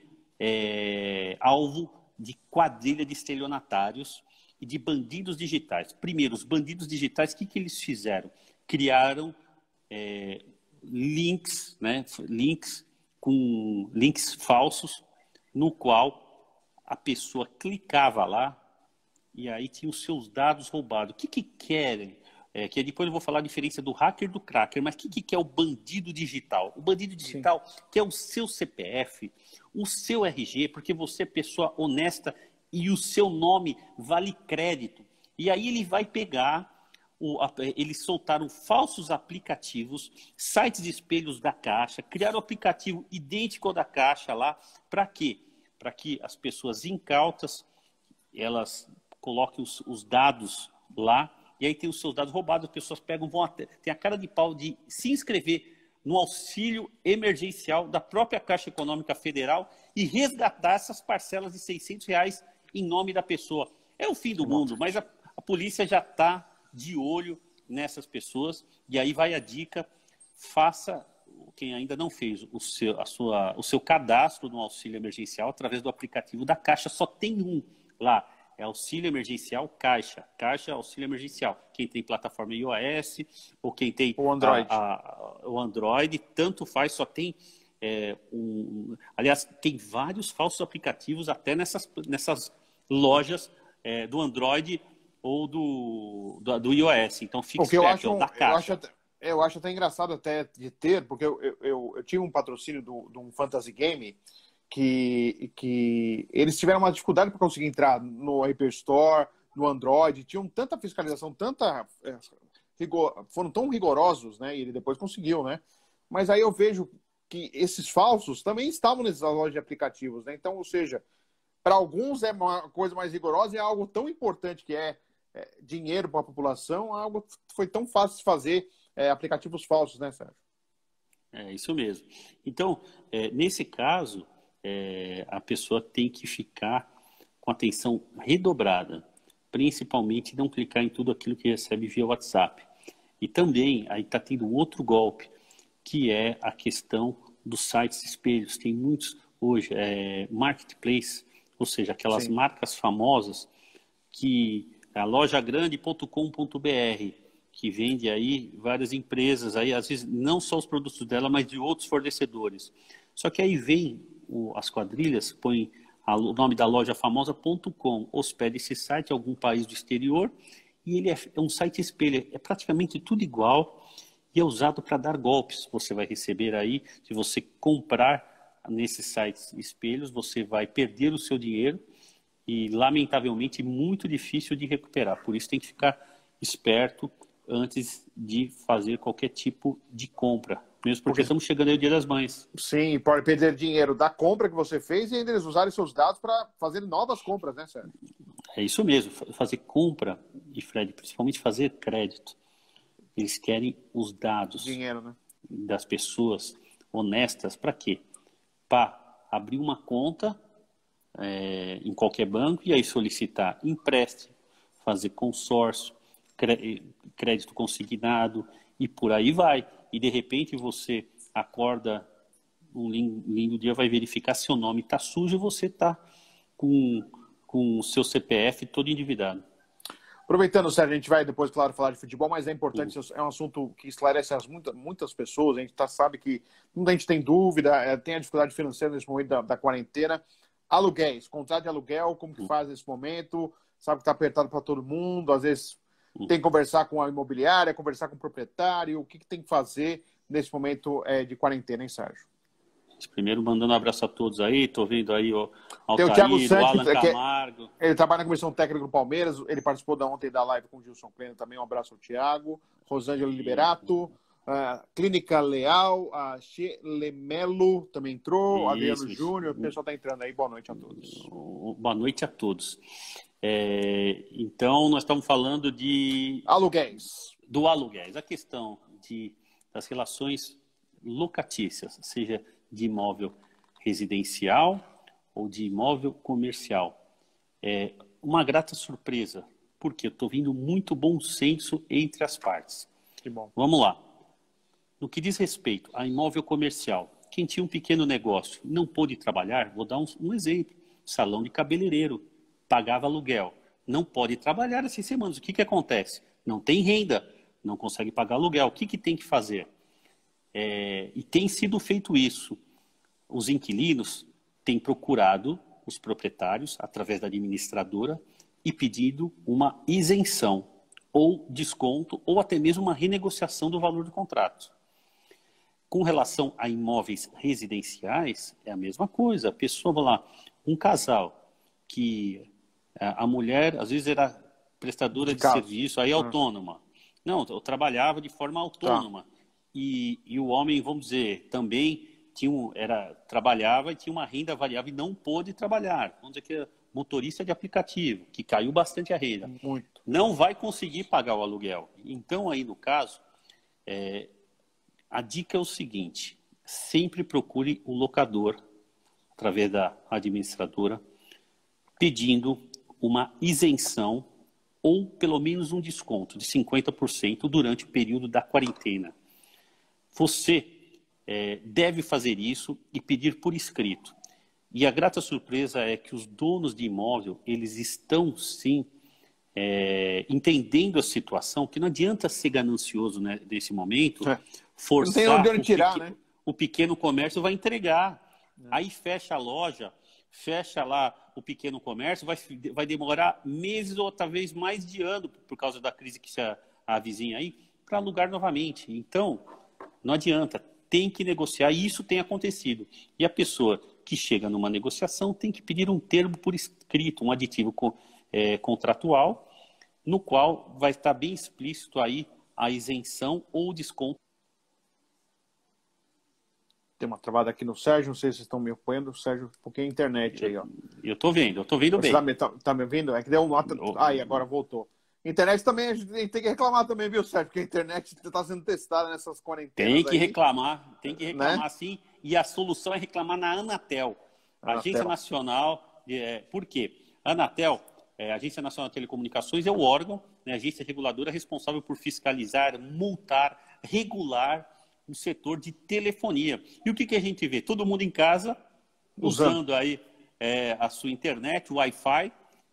é, alvo de quadrilha de estelionatários e de bandidos digitais. Primeiro, os bandidos digitais, o que, que eles fizeram? Criaram é, links, né, links com links falsos, no qual a pessoa clicava lá e aí tinha os seus dados roubados. O que, que querem? É, que depois eu vou falar a diferença do hacker e do cracker, mas o que, que é o bandido digital? O bandido digital Sim. que é o seu C P F, o seu R G, porque você é pessoa honesta e o seu nome vale crédito. E aí ele vai pegar, o, eles soltaram falsos aplicativos, sites de espelhos da Caixa, criaram um aplicativo idêntico ao da Caixa lá, para quê? Para que as pessoas incautas, elas coloquem os, os dados lá, e aí tem os seus dados roubados, as pessoas pegam, vão até, tem a cara de pau de se inscrever no auxílio emergencial da própria Caixa Econômica Federal e resgatar essas parcelas de seiscentos reais em nome da pessoa. É o fim do mundo, mas a, a polícia já está de olho nessas pessoas. E aí vai a dica, faça, quem ainda não fez, o seu, a sua, o seu cadastro no auxílio emergencial através do aplicativo da Caixa. Só tem um lá, é auxílio emergencial Caixa. Caixa auxílio emergencial. Quem tem plataforma iOS ou quem tem o Android, a, a, o Android, tanto faz, só tem... É, um, aliás, tem vários falsos aplicativos até nessas, nessas lojas é, do Android ou do, do, do iOS. Então, fique porque esperto, eu acho, é o da Caixa. Eu acho, até, eu acho até engraçado até de ter, porque eu, eu, eu, eu tive um patrocínio do, de um fantasy game que, que eles tiveram uma dificuldade para conseguir entrar no Apple Store, no Android, tinham tanta fiscalização, tanta é, rigor, foram tão rigorosos, né? E ele depois conseguiu, né? Mas aí eu vejo que esses falsos também estavam nessas lojas de aplicativos, né? Então, ou seja, para alguns é uma coisa mais rigorosa e é algo tão importante que é, é dinheiro para a população, algo que foi tão fácil de fazer é, aplicativos falsos, né, Sérgio? É isso mesmo. Então, é, nesse caso, é, a pessoa tem que ficar com atenção redobrada, principalmente não clicar em tudo aquilo que recebe via WhatsApp. E também, aí está tendo um outro golpe, que é a questão dos sites espelhos. Tem muitos hoje, é, marketplace, ou seja, aquelas Sim. marcas famosas que a loja grande ponto com ponto br, que vende aí várias empresas, aí, às vezes não só os produtos dela, mas de outros fornecedores. Só que aí vem o, as quadrilhas, põe a, o nome da loja famosa ponto .com, hospeda esse site em algum país do exterior, e ele é, é um site espelho, é praticamente tudo igual, e é usado para dar golpes. Você vai receber aí, se você comprar nesses sites espelhos, você vai perder o seu dinheiro e, lamentavelmente, muito difícil de recuperar. Por isso tem que ficar esperto antes de fazer qualquer tipo de compra. Mesmo porque, porque estamos chegando aí o Dia das Mães. Sim, pode perder dinheiro da compra que você fez e ainda eles usarem seus dados para fazer novas compras, né, Sérgio? É isso mesmo. Fazer compra, e Fred, principalmente fazer crédito. Eles querem os dados dinheiro, né? das pessoas honestas. Para quê? Para abrir uma conta é, em qualquer banco e aí solicitar empréstimo, fazer consórcio, crédito consignado e por aí vai. E de repente você acorda um lindo dia, vai verificar se seu nome está sujo e você está com, com o seu C P F todo endividado. Aproveitando, Sérgio, a gente vai depois, claro, falar de futebol, mas é importante, é um assunto que esclarece as muitas, muitas pessoas, a gente tá, sabe que muita gente tem dúvida, é, tem a dificuldade financeira nesse momento da, da quarentena. Aluguéis, contrato de aluguel, como que faz nesse momento? Sabe que está apertado para todo mundo, às vezes tem que conversar com a imobiliária, conversar com o proprietário, o que, que tem que fazer nesse momento é, de quarentena, hein, Sérgio? Primeiro, mandando um abraço a todos aí, estou vendo aí o Altair, tem o Thiago Santos, o Alan que, Camargo. Ele trabalha na comissão técnica do Palmeiras, ele participou da ontem da live com o Gilson Pleno também, um abraço ao Thiago, Rosângela Liberato, a Clínica Leal, a Lemelo também entrou, isso, Adriano Júnior, o pessoal está entrando aí, boa noite a todos. Boa noite a todos. É, então, nós estamos falando de... Aluguéis. Do aluguéis, a questão de, das relações locatícias, seja de imóvel residencial ou de imóvel comercial. É uma grata surpresa, porque eu estou vendo muito bom senso entre as partes. Que bom. Vamos lá. No que diz respeito a imóvel comercial, quem tinha um pequeno negócio e não pôde trabalhar, vou dar um, um exemplo, salão de cabeleireiro, pagava aluguel, não pode trabalhar essas semanas. O que, que acontece? Não tem renda, não consegue pagar aluguel. O que, que tem que fazer? É, e tem sido feito isso. Os inquilinos têm procurado os proprietários, através da administradora, e pedido uma isenção, ou desconto, ou até mesmo uma renegociação do valor do contrato. Com relação a imóveis residenciais, é a mesma coisa. A pessoa, vai lá, um casal, que a mulher, às vezes, era prestadora de, de serviço, aí autônoma. Não, eu trabalhava de forma autônoma. Tá. E, e o homem, vamos dizer, também tinha um, era, trabalhava e tinha uma renda variável e não pôde trabalhar. Vamos dizer que é motorista de aplicativo, que caiu bastante a renda. Muito. Não vai conseguir pagar o aluguel. Então, aí no caso, é, A dica é o seguinte, sempre procure o locador, através da administradora, pedindo uma isenção ou pelo menos um desconto de cinquenta por cento durante o período da quarentena. Você é, deve fazer isso e pedir por escrito. E a grata surpresa é que os donos de imóvel, eles estão sim é, entendendo a situação, que não adianta ser ganancioso, né, nesse momento, é. forçar não tem onde tirar, o, pequ... né? o pequeno comércio vai entregar. É. Aí fecha a loja, fecha lá o pequeno comércio, vai, vai demorar meses ou talvez mais de ano, por causa da crise que se avizinha aí, para alugar novamente. Então, não adianta, tem que negociar, e isso tem acontecido. E a pessoa que chega numa negociação tem que pedir um termo por escrito, um aditivo é, contratual, no qual vai estar bem explícito aí a isenção ou desconto. Tem uma travada aqui no Sérgio, não sei se vocês estão me acompanhando, Sérgio, um pouquinho a internet aí, ó. Eu estou vendo, eu estou vendo Você bem. Tá, tá, tá me ouvindo? É que deu uma... Aí, agora voltou. Internet também, a gente tem que reclamar também, viu, Sérgio? Porque a internet está sendo testada nessas quarentenas. Tem que aí. reclamar, tem que reclamar Né? sim. E a solução é reclamar na Anatel, Anatel. Agência Nacional. É, por quê? A Anatel, é, Agência Nacional de Telecomunicações, é o órgão, né, agência reguladora responsável por fiscalizar, multar, regular o setor de telefonia. E o que, que a gente vê? Todo mundo em casa, usando, usando aí é, a sua internet, o Wi-Fi,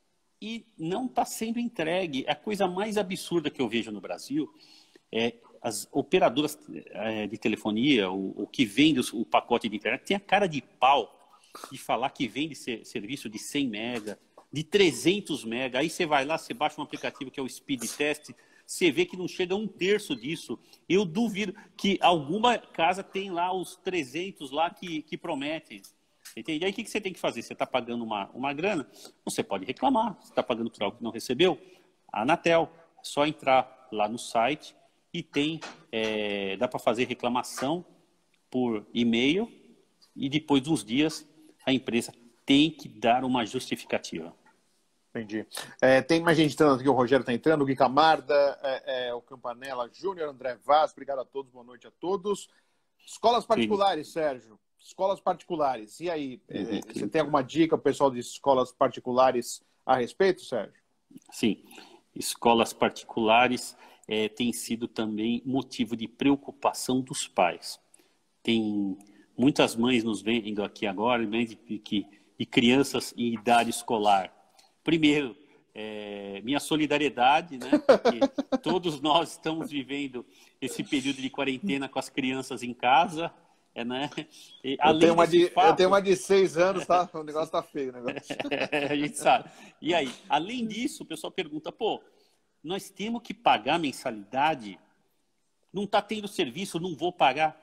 e não está sendo entregue. A coisa mais absurda que eu vejo no Brasil é as operadoras é, de telefonia, o, o que vende o, o pacote de internet, tem a cara de pau de falar que vende ser, serviço de cem mega, de trezentos mega. Aí você vai lá, você baixa um aplicativo que é o Speed Test, você vê que não chega a um terço disso. Eu duvido que alguma casa tem lá os trezentos lá que, que prometem. Entende? Aí o que, que você tem que fazer? Você está pagando uma, uma grana, você pode reclamar. Você está pagando por algo que não recebeu? A Anatel, é só entrar lá no site e tem, é, dá para fazer reclamação por e-mail e depois de uns dias a empresa tem que dar uma justificativa. Entendi. É, tem mais gente entrando aqui, o Rogério está entrando, o Gui Camarda, é, é, o Campanella Júnior, André Vaz, obrigado a todos, boa noite a todos. Escolas particulares, Sim. Sérgio, escolas particulares, e aí, é, você tem alguma dica para o pessoal de escolas particulares a respeito, Sérgio? Sim, escolas particulares é, têm sido também motivo de preocupação dos pais. Tem muitas mães nos vendo aqui agora, mães de, de, de crianças em idade escolar. Primeiro, é, minha solidariedade, né? Porque todos nós estamos vivendo esse período de quarentena com as crianças em casa, é, né? E, eu, tenho uma de, fato, eu tenho uma de seis anos, tá? O negócio tá feio, o negócio. A gente sabe. E aí, além disso, o pessoal pergunta, pô, nós temos que pagar mensalidade? Não está tendo serviço, não vou pagar.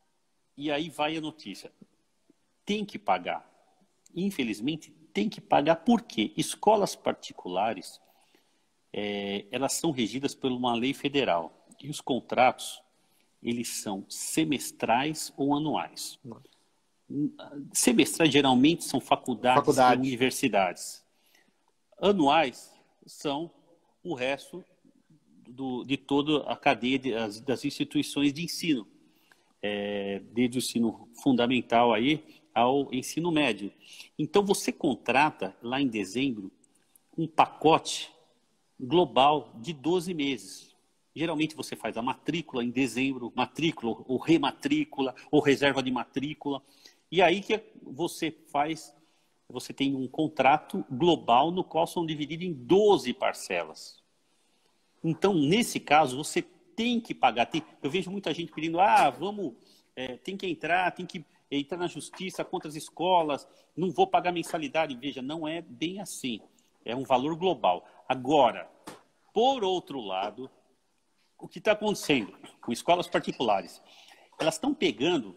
E aí vai a notícia. Tem que pagar. Infelizmente, tem que pagar. Por quê? Escolas particulares, é, elas são regidas por uma lei federal. E os contratos, eles são semestrais ou anuais. Semestrais, geralmente, são faculdades Faculdade. e universidades. Anuais são o resto do, de toda a cadeia de, as, das instituições de ensino. É, desde o ensino fundamental aí ao ensino médio. Então, você contrata, lá em dezembro, um pacote global de doze meses. Geralmente, você faz a matrícula em dezembro, matrícula ou rematrícula, ou reserva de matrícula. E aí que você faz, você tem um contrato global no qual são divididos em doze parcelas. Então, nesse caso, você tem que pagar. Tem, eu vejo muita gente pedindo, ah, vamos, é, tem que entrar, tem que entrar na justiça contra as escolas, não vou pagar mensalidade. Veja, não é bem assim. É um valor global. Agora, por outro lado, o que está acontecendo com escolas particulares? Elas estão pegando,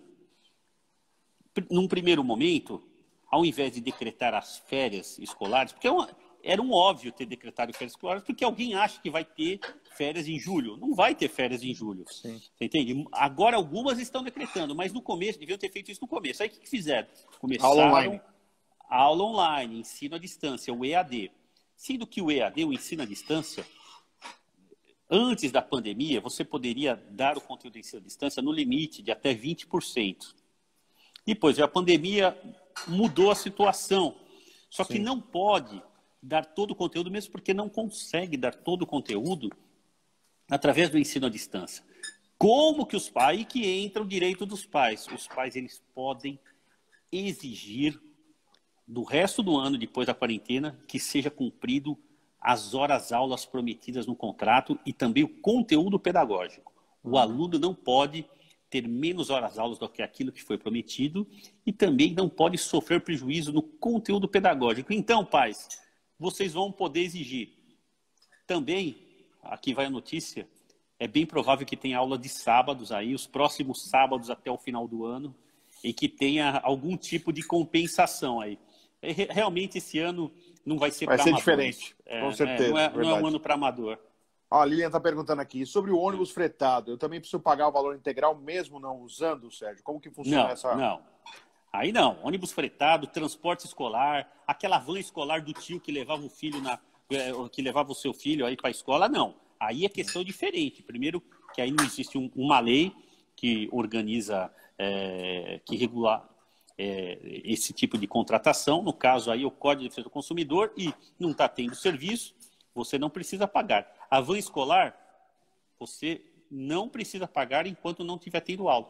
num primeiro momento, ao invés de decretar as férias escolares, porque é uma, era um óbvio ter decretado férias escolares, porque alguém acha que vai ter férias em julho. Não vai ter férias em julho. Sim. Você entende? Agora algumas estão decretando, mas no começo, deviam ter feito isso no começo. Aí o que, que fizeram? Começaram aula online. A aula online, ensino à distância, o E A D. Sendo que o E A D, o ensino à distância, Antes da pandemia, você poderia dar o conteúdo de ensino à distância no limite de até vinte por cento. Depois, a pandemia mudou a situação. Só que Sim. não pode dar todo o conteúdo, mesmo porque não consegue dar todo o conteúdo através do ensino à distância. Como que os pais, aí que entra o direito dos pais. Os pais, eles podem exigir do resto do ano, depois da quarentena, que seja cumprido as horas-aulas prometidas no contrato e também o conteúdo pedagógico. O aluno não pode ter menos horas-aulas do que aquilo que foi prometido e também não pode sofrer prejuízo no conteúdo pedagógico. Então, pais, vocês vão poder exigir. Também, aqui vai a notícia, é bem provável que tenha aula de sábados aí, os próximos sábados até o final do ano, e que tenha algum tipo de compensação aí. Realmente, esse ano não vai ser para amador. Vai ser diferente, é, com certeza. É, não, é, não é um ano para amador. Ó, a Lilian está perguntando aqui, sobre o ônibus fretado, eu também preciso pagar o valor integral mesmo não usando, Sérgio? Como que funciona não, essa... Não, aí não. Ônibus fretado, transporte escolar, aquela van escolar do tio que levava o filho na, que levava o seu filho aí para a escola, não. Aí é questão diferente. Primeiro, que aí não existe um, uma lei que organiza, é, que regula é, esse tipo de contratação. No caso aí, o Código de Defesa do Consumidor, e não está tendo serviço, você não precisa pagar. A van escolar, você não precisa pagar enquanto não estiver tendo aula.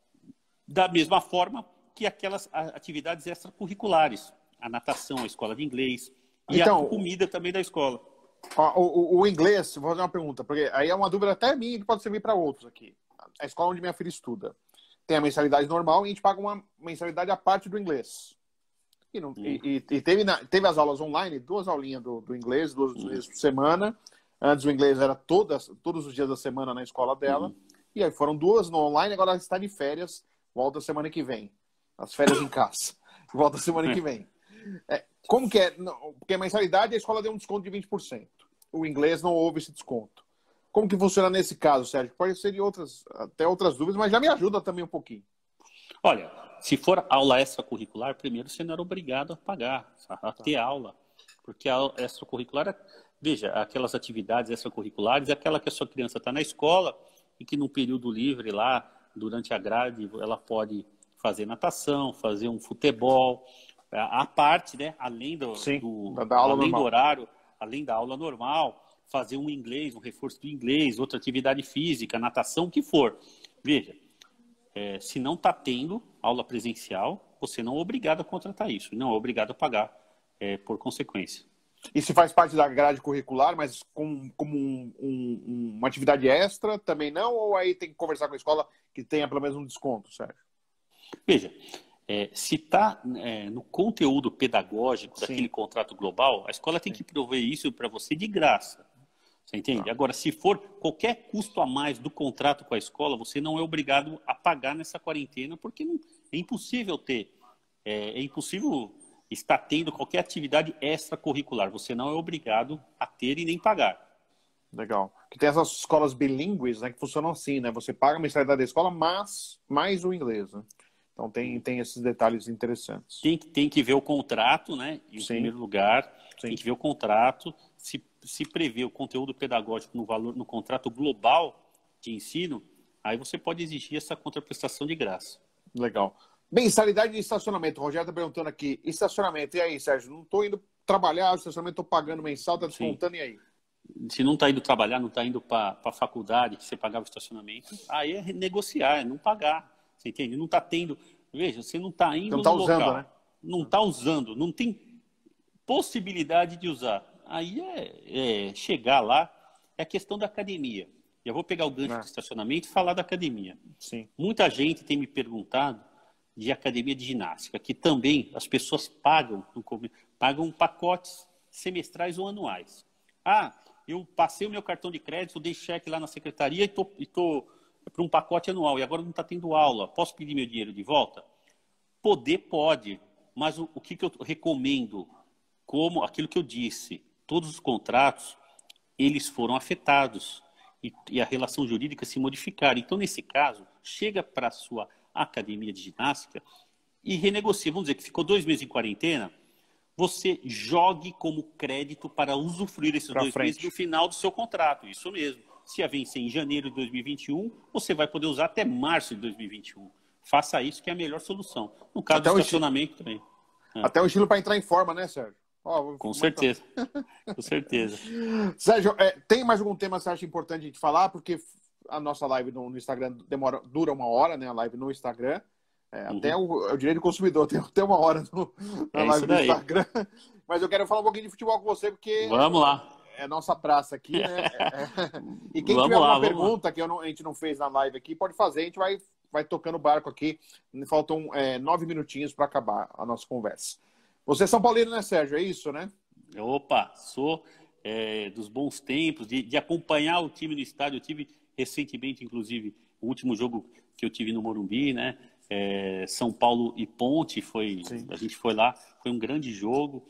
Da mesma forma que aquelas atividades extracurriculares, a natação, a escola de inglês e então, a comida também da escola. O, o, o inglês, vou fazer uma pergunta, porque aí é uma dúvida até minha que pode servir para outros aqui. A escola onde minha filha estuda tem a mensalidade normal e a gente paga uma mensalidade à parte do inglês. E, não, hum. e, e teve, na, teve as aulas online, duas aulinhas do, do inglês, duas hum. vezes por semana. Antes o inglês era todas, todos os dias da semana na escola dela. Hum. E aí foram duas no online, agora ela está de férias, volta semana que vem. As férias em casa. Volta semana que vem. É, como que é? Porque a mensalidade, a escola deu um desconto de vinte por cento. O inglês não houve esse desconto. Como que funciona nesse caso, Sérgio? Pode ser de outras, até outras dúvidas, mas já me ajuda também um pouquinho. Olha, se for aula extracurricular, primeiro você não era obrigado a pagar, a ter aula. Porque a aula extracurricular, veja, aquelas atividades extracurriculares é aquela que a sua criança está na escola e que num período livre lá, durante a grade, ela pode fazer natação, fazer um futebol, a parte, né, além do, Sim, do, da aula além normal. do horário, além da aula normal, fazer um inglês, um reforço do inglês, outra atividade física, natação, o que for. Veja, é, se não está tendo aula presencial, você não é obrigado a contratar isso, não é obrigado a pagar é, por consequência. E se faz parte da grade curricular, mas com, como um, um, uma atividade extra, também não? Ou aí tem que conversar com a escola que tenha pelo menos um desconto, Sérgio? Veja, é, se está é, no conteúdo pedagógico Sim. daquele contrato global, a escola tem que prover isso para você de graça. Você entende? Ah. Agora, se for qualquer custo a mais do contrato com a escola, você não é obrigado a pagar nessa quarentena, porque não, é impossível ter, é, é impossível estar tendo qualquer atividade extracurricular. Você não é obrigado a ter e nem pagar. Legal. Que tem essas escolas bilíngues, né, que funcionam assim, né? Você paga a mensalidade da escola, mas mais o inglês, né? Então tem, tem esses detalhes interessantes. Tem, tem que ver o contrato, né? Em Sim. primeiro lugar, Sim. tem que ver o contrato. Se, se prevê o conteúdo pedagógico no valor, no contrato global de ensino, aí você pode exigir essa contraprestação de graça. Legal. Mensalidade de estacionamento. O Rogério está perguntando aqui. Estacionamento. E aí, Sérgio? Não estou indo trabalhar, o estacionamento estou pagando mensal, está descontando, Sim. e aí? Se não está indo trabalhar, não está indo para a faculdade, que você pagava o estacionamento, aí é negociar, é não pagar. Você entende? Não está tendo... Veja, você não está indo não tá no usando, local. Né? Não está usando, não tem possibilidade de usar. Aí é, é chegar lá, é a questão da academia. Eu vou pegar o gancho é. do estacionamento e falar da academia. Sim. Muita gente tem me perguntado de academia de ginástica, que também as pessoas pagam, pagam pacotes semestrais ou anuais. Ah, eu passei o meu cartão de crédito, dei cheque lá na secretaria e tô, e tô para um pacote anual, e agora não está tendo aula. Posso pedir meu dinheiro de volta? Poder pode, mas o, o que, que eu recomendo? Como aquilo que eu disse, todos os contratos, eles foram afetados e, e a relação jurídica se modificaram. Então, nesse caso, chega para a sua academia de ginástica e renegocia. Vamos dizer que ficou dois meses em quarentena, você jogue como crédito para usufruir esses pra dois frente. meses no final do seu contrato. Isso mesmo. Se a vencer em janeiro de dois mil e vinte e um, você vai poder usar até março de dois mil e vinte e um. Faça isso, que é a melhor solução. No caso até do estacionamento também. Até o estilo para entrar em forma, né, Sérgio? Oh, Com certeza. Com certeza. Sérgio, é, tem mais algum tema que você acha importante a gente falar? Porque a nossa live no, no Instagram demora, dura uma hora, né? A live no Instagram. É, uhum. Até o, o direito do consumidor tem até uma hora no, na é live do Instagram. Mas eu quero falar um pouquinho de futebol com você, porque... Vamos lá. É nossa praça aqui, né? É, e quem vamos tiver lá, alguma pergunta lá. que eu não, a gente não fez na live aqui, pode fazer, a gente vai, vai tocando o barco aqui. Faltam é, nove minutinhos para acabar a nossa conversa. Você é São Paulino, né, Sérgio? É isso, né? Opa, sou é, dos bons tempos, de, de acompanhar o time no estádio. Eu tive recentemente, inclusive, o último jogo que eu tive no Morumbi, né? É, São Paulo e Ponte, foi, a gente foi lá, foi um grande jogo.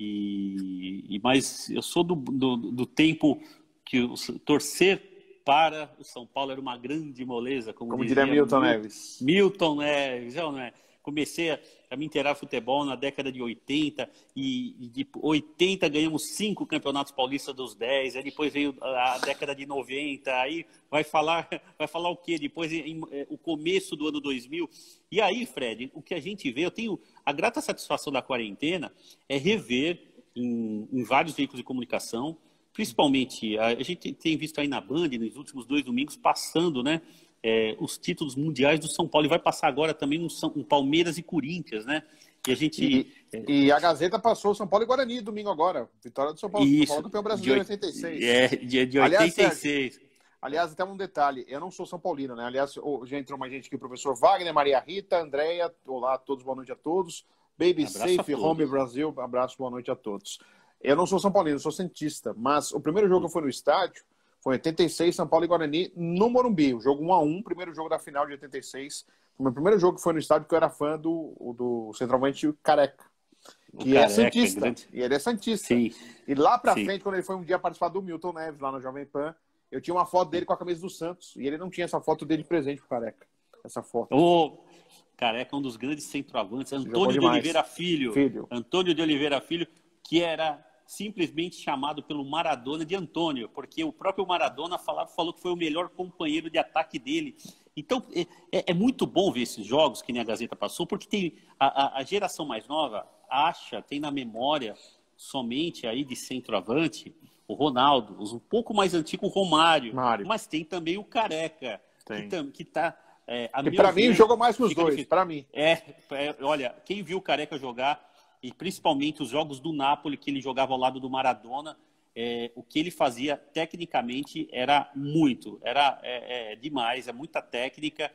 E, e, mas eu sou do, do, do tempo que o, torcer para o São Paulo era uma grande moleza, como, como diria Milton Mil, Neves. Milton Neves, não é? Comecei a, a me inteirar futebol na década de oitenta, e, e de oitenta ganhamos cinco campeonatos paulistas dos dez, aí depois veio a, a década de noventa, aí vai falar, vai falar o quê? Depois em, em, o começo do ano dois mil. E aí, Fred, o que a gente vê, eu tenho a grata satisfação da quarentena é rever em, em vários veículos de comunicação, principalmente, a, a gente tem visto aí na Band, nos últimos dois domingos, passando, né? É, os títulos mundiais do São Paulo, e vai passar agora também no, São, no Palmeiras e Corinthians, né? E a gente... E, é... e a Gazeta passou São Paulo e Guarani domingo agora. Vitória do São Paulo. Isso, São Paulo campeão brasileiro de oitenta e seis. É, de, de oitenta e seis. Aliás, Sérgio, aliás, até um detalhe, eu não sou São Paulino, né? Aliás, já entrou uma gente aqui, o professor Wagner, Maria Rita, Andréia, olá a todos, boa noite a todos. Baby abraço Safe, Home Brasil, abraço, boa noite a todos. Eu não sou São Paulino, eu sou cientista, mas o primeiro jogo que eu fui no estádio foi em oitenta e seis, São Paulo e Guarani, no Morumbi. O jogo um a um, primeiro jogo da final de oitenta e seis. O meu primeiro jogo que foi no estádio, que eu era fã do, do centroavante Careca, que o é Careca, santista. Grande... E ele é santista. Sim. E lá pra Sim. frente, quando ele foi um dia participar do Milton Neves, lá no Jovem Pan, eu tinha uma foto dele com a camisa do Santos. E ele não tinha essa foto dele presente pro Careca. Essa foto. Ô, Careca é um dos grandes centroavantes. Antônio de Oliveira Filho. Filho. Antônio de Oliveira Filho, que era... simplesmente chamado pelo Maradona de Antônio, porque o próprio Maradona falava, falou que foi o melhor companheiro de ataque dele. Então, é, é muito bom ver esses jogos que nem a Gazeta passou, porque tem a, a, a geração mais nova acha, tem na memória somente aí de centroavante o Ronaldo, os um pouco mais antigo o Romário, Mário. Mas tem também o Careca, tem. que está... É, e para mim, jogou mais que os dois, para mim. É, é, olha, quem viu o Careca jogar... E principalmente os jogos do Napoli, que ele jogava ao lado do Maradona, é, o que ele fazia tecnicamente era muito, era é, é, demais, é muita técnica.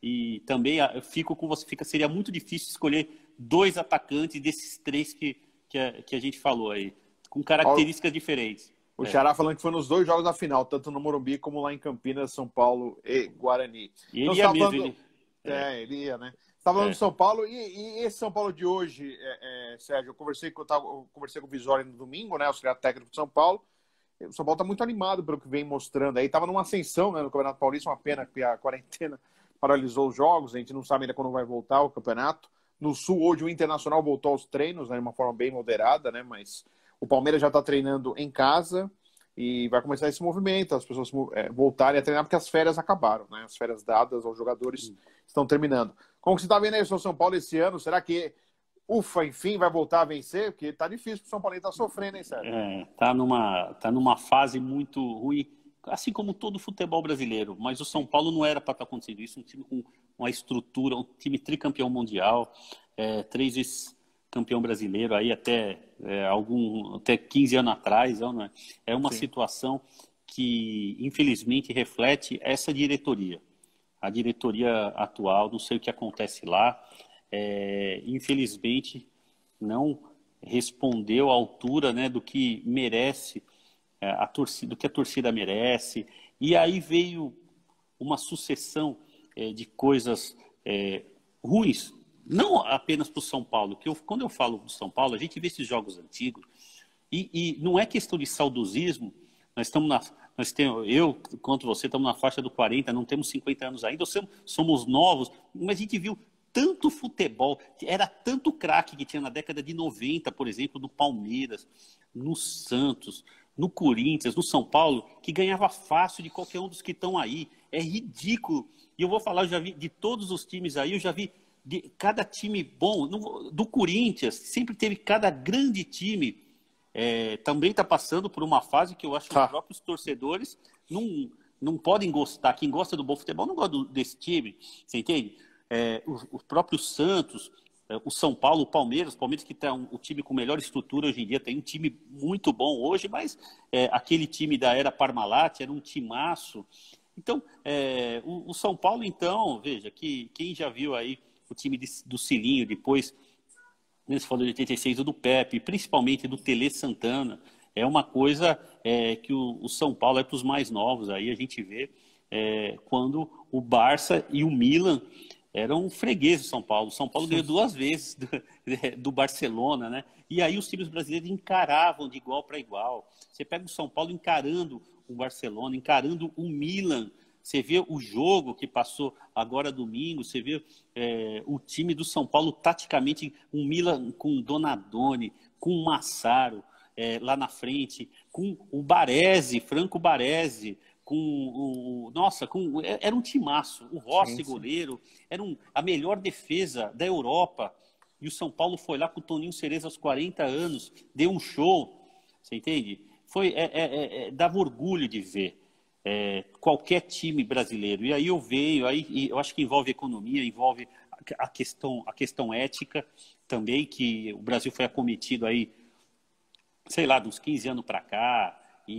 E também eu fico com você, fica, seria muito difícil escolher dois atacantes desses três que, que, a, que a gente falou aí, com características diferentes. O Xará é. falando que foi nos dois jogos da final, tanto no Morumbi como lá em Campinas, São Paulo e Guarani. E ele ia mesmo, falando... ele... É, ele ia, né? Você tá falando é. de São Paulo, e, e esse São Paulo de hoje, é, é, Sérgio, eu conversei, com, eu, tava, eu conversei com o Visório no domingo, né, auxiliar técnico de São Paulo. O São Paulo tá muito animado pelo que vem mostrando aí. Tava numa ascensão, né, no Campeonato Paulista, uma pena que a quarentena paralisou os jogos, a gente não sabe ainda quando vai voltar o campeonato. No Sul, hoje, o Internacional voltou aos treinos, né, de uma forma bem moderada, né, mas o Palmeiras já está treinando em casa e vai começar esse movimento, as pessoas é, voltarem a treinar, porque as férias acabaram, né, as férias dadas aos jogadores hum. estão terminando. Como você está vendo aí o São Paulo esse ano? Será que, ufa, enfim, vai voltar a vencer? Porque tá difícil, o São Paulo está sofrendo, hein, Sérgio? É, tá numa, tá numa fase muito ruim, assim como todo o futebol brasileiro. Mas o São Paulo não era para estar acontecendo isso. Um time com uma estrutura, um time tricampeão mundial, é, três vezes campeão brasileiro, aí até, é, algum, até quinze anos atrás. Não é? É uma Sim. situação que, infelizmente, reflete essa diretoria. A diretoria atual, não sei o que acontece lá, é, infelizmente não respondeu à altura, né, do que merece, é, a torcida, do que a torcida merece. E aí veio uma sucessão é, de coisas é, ruins, não apenas para o São Paulo, que eu, quando eu falo do São Paulo, a gente vê esses jogos antigos, e, e não é questão de saudosismo. Nós estamos na, nós temos, eu, quanto você, estamos na faixa do quarenta, não temos cinquenta anos ainda, somos novos, mas a gente viu tanto futebol, era tanto craque que tinha na década de noventa, por exemplo, no Palmeiras, no Santos, no Corinthians, no São Paulo, que ganhava fácil de qualquer um dos que estão aí. É ridículo. E eu vou falar, eu já vi de todos os times aí, eu já vi de cada time bom. Do Corinthians, sempre teve cada grande time. É, também está passando por uma fase que eu acho que Tá. os próprios torcedores não, não podem gostar. Quem gosta do bom futebol não gosta do, desse time. Você entende? É, o, o próprio Santos... O São Paulo, o Palmeiras, o Palmeiras que tem um, o time com melhor estrutura hoje em dia, tem um time muito bom hoje, mas é, aquele time da era Parmalat era um timaço. Então, é, o, o São Paulo, então, veja, que quem já viu aí o time de, do Cilinho, depois, você falou de oitenta e seis, o do Pepe, principalmente do Tele Santana, é uma coisa é, que o, o São Paulo é para os mais novos, aí a gente vê é, quando o Barça e o Milan eram fregueses do São Paulo. O São Paulo ganhou duas vezes do, do Barcelona, né? E aí os times brasileiros encaravam de igual para igual. Você pega o São Paulo encarando o Barcelona, encarando o Milan. Você vê o jogo que passou agora domingo, você vê é, o time do São Paulo taticamente, um Milan com Donadoni, com o Massaro é, lá na frente, com o Baresi, Franco Baresi, com o... Nossa, com, era um timaço. O Rossi, sim, sim. goleiro, era um, a melhor defesa da Europa. E o São Paulo foi lá com o Toninho Cerezo aos quarenta anos, deu um show, você entende? Foi, é, é, é, dava orgulho de ver é, qualquer time brasileiro. E aí eu venho, aí, eu acho que envolve economia, envolve a questão, a questão ética também, que o Brasil foi acometido aí, sei lá, dos quinze anos para cá.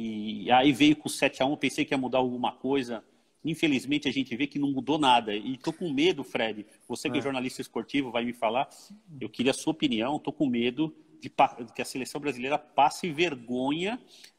E aí veio com o sete a um, pensei que ia mudar alguma coisa. Infelizmente, a gente vê que não mudou nada. E estou com medo, Fred, você que é. é jornalista esportivo vai me falar, eu queria a sua opinião, estou com medo de que a seleção brasileira passe vergonha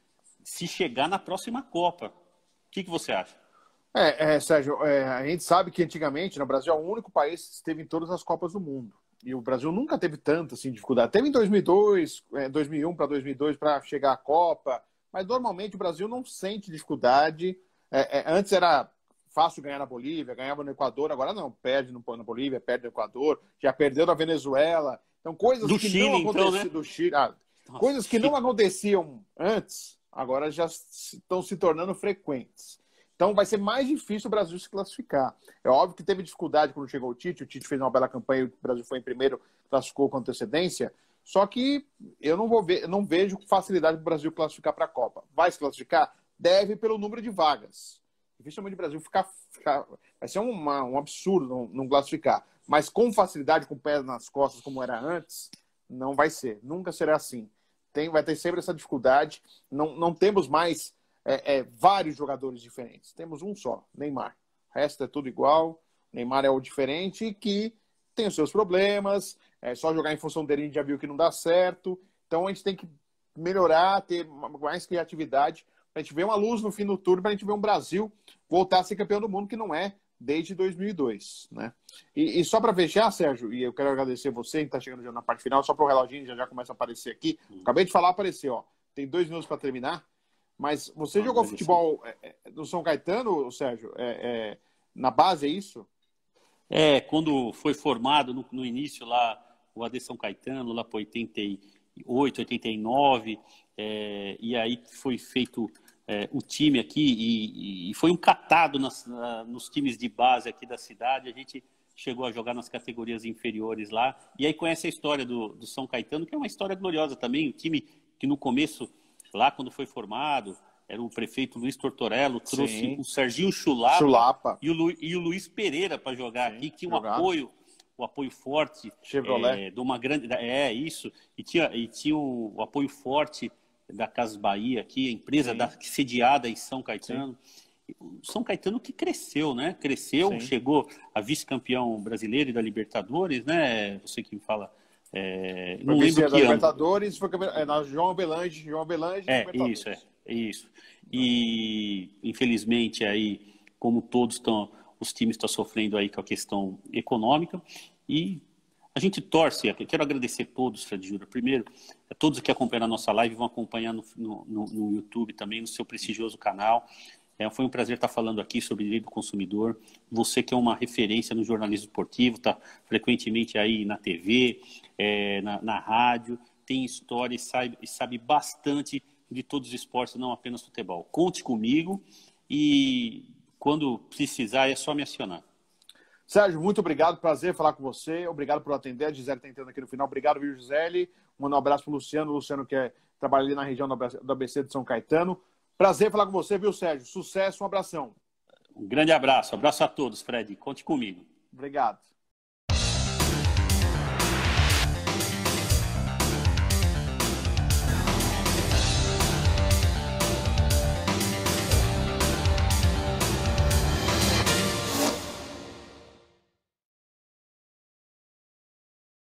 se chegar na próxima Copa. O que, que você acha? É, é Sérgio, é, a gente sabe que antigamente, no Brasil, é o único país que esteve em todas as Copas do mundo. E o Brasil nunca teve tanta assim, dificuldade. Teve em dois mil e dois, é, dois mil e um para dois mil e dois para chegar à Copa. Mas, normalmente, o Brasil não sente dificuldade. É, é, antes era fácil ganhar na Bolívia, ganhava no Equador. Agora não, perde no, na Bolívia, perde no Equador. Já perdeu na Venezuela. Então, coisas do que Chile, não aconteciam... Então, né? do Chile, ah, coisas que não aconteciam antes, agora já estão se tornando frequentes. Então, vai ser mais difícil o Brasil se classificar. É óbvio que teve dificuldade quando chegou o Tite. O Tite fez uma bela campanha, o Brasil foi em primeiro, classificou com antecedência. Só que eu não, vou ver, não vejo facilidade para o Brasil classificar para a Copa. Vai se classificar? Deve pelo número de vagas. Dificilmente o Brasil ficar, ficar vai ser uma, um absurdo não, não classificar. Mas com facilidade, com o pé nas costas, como era antes, não vai ser. Nunca será assim. Tem, vai ter sempre essa dificuldade. Não, não temos mais é, é, vários jogadores diferentes. Temos um só, Neymar. O resto é tudo igual. Neymar é o diferente que tem os seus problemas. É só jogar em função dele, a gente já viu que não dá certo. Então a gente tem que melhorar, ter mais criatividade, para a gente ver uma luz no fim do turno, para a gente ver um Brasil voltar a ser campeão do mundo, que não é desde dois mil e dois. Né? E, e só para fechar, Sérgio, e eu quero agradecer você que está chegando já na parte final, só para o reloginho já já começa a aparecer aqui. Acabei de falar, apareceu. Ó. Tem dois minutos para terminar. Mas você ah, jogou futebol é, no São Caetano, Sérgio? É, é, na base, é isso? É, quando foi formado no, no início lá, o A D São Caetano, lá para oitenta e oito, oitenta e nove, é, e aí foi feito é, o time aqui, e, e foi um catado nas, na, nos times de base aqui da cidade. A gente chegou a jogar nas categorias inferiores lá, e aí conhece a história do, do São Caetano, que é uma história gloriosa também, o time que no começo, lá quando foi formado, era o prefeito Luiz Tortorello, trouxe Sim. o Serginho Chulapa, Chulapa. E, o Lu, e o Luiz Pereira para jogar Sim, aqui, que tinha um jogado. apoio, o um apoio forte Chevrolet. É, de uma grande, é isso, e tinha, e tinha o, o apoio forte da Casas Bahia aqui, a empresa da, sediada em São Caetano. Sim. O São Caetano que cresceu, né? Cresceu, Sim. chegou a vice-campeão brasileiro e da Libertadores, né? Você que me fala. É, não lembro que ano. Libertadores, foi é, na João Avelange, João Avelange É, isso, é, é isso. E, infelizmente, aí, como todos estão, os times estão sofrendo aí com a questão econômica, e a gente torce, eu quero agradecer a todos, Fred Júnior, primeiro, a todos que acompanham a nossa live, vão acompanhar no, no, no YouTube também, no seu prestigioso canal. É, foi um prazer estar falando aqui sobre direito do consumidor. Você que é uma referência no jornalismo esportivo, está frequentemente aí na T V, é, na, na rádio, tem história e sabe, e sabe bastante de todos os esportes, não apenas futebol. Conte comigo e quando precisar é só me acionar. Sérgio, muito obrigado, prazer falar com você, obrigado por atender, a Gisele está entrando aqui no final, obrigado, viu, Gisele, manda um abraço para o Luciano, o Luciano que é, trabalha ali na região do A B C de São Caetano, prazer falar com você, viu, Sérgio, sucesso, um abração. Um grande abraço, abraço a todos, Fred, conte comigo. Obrigado.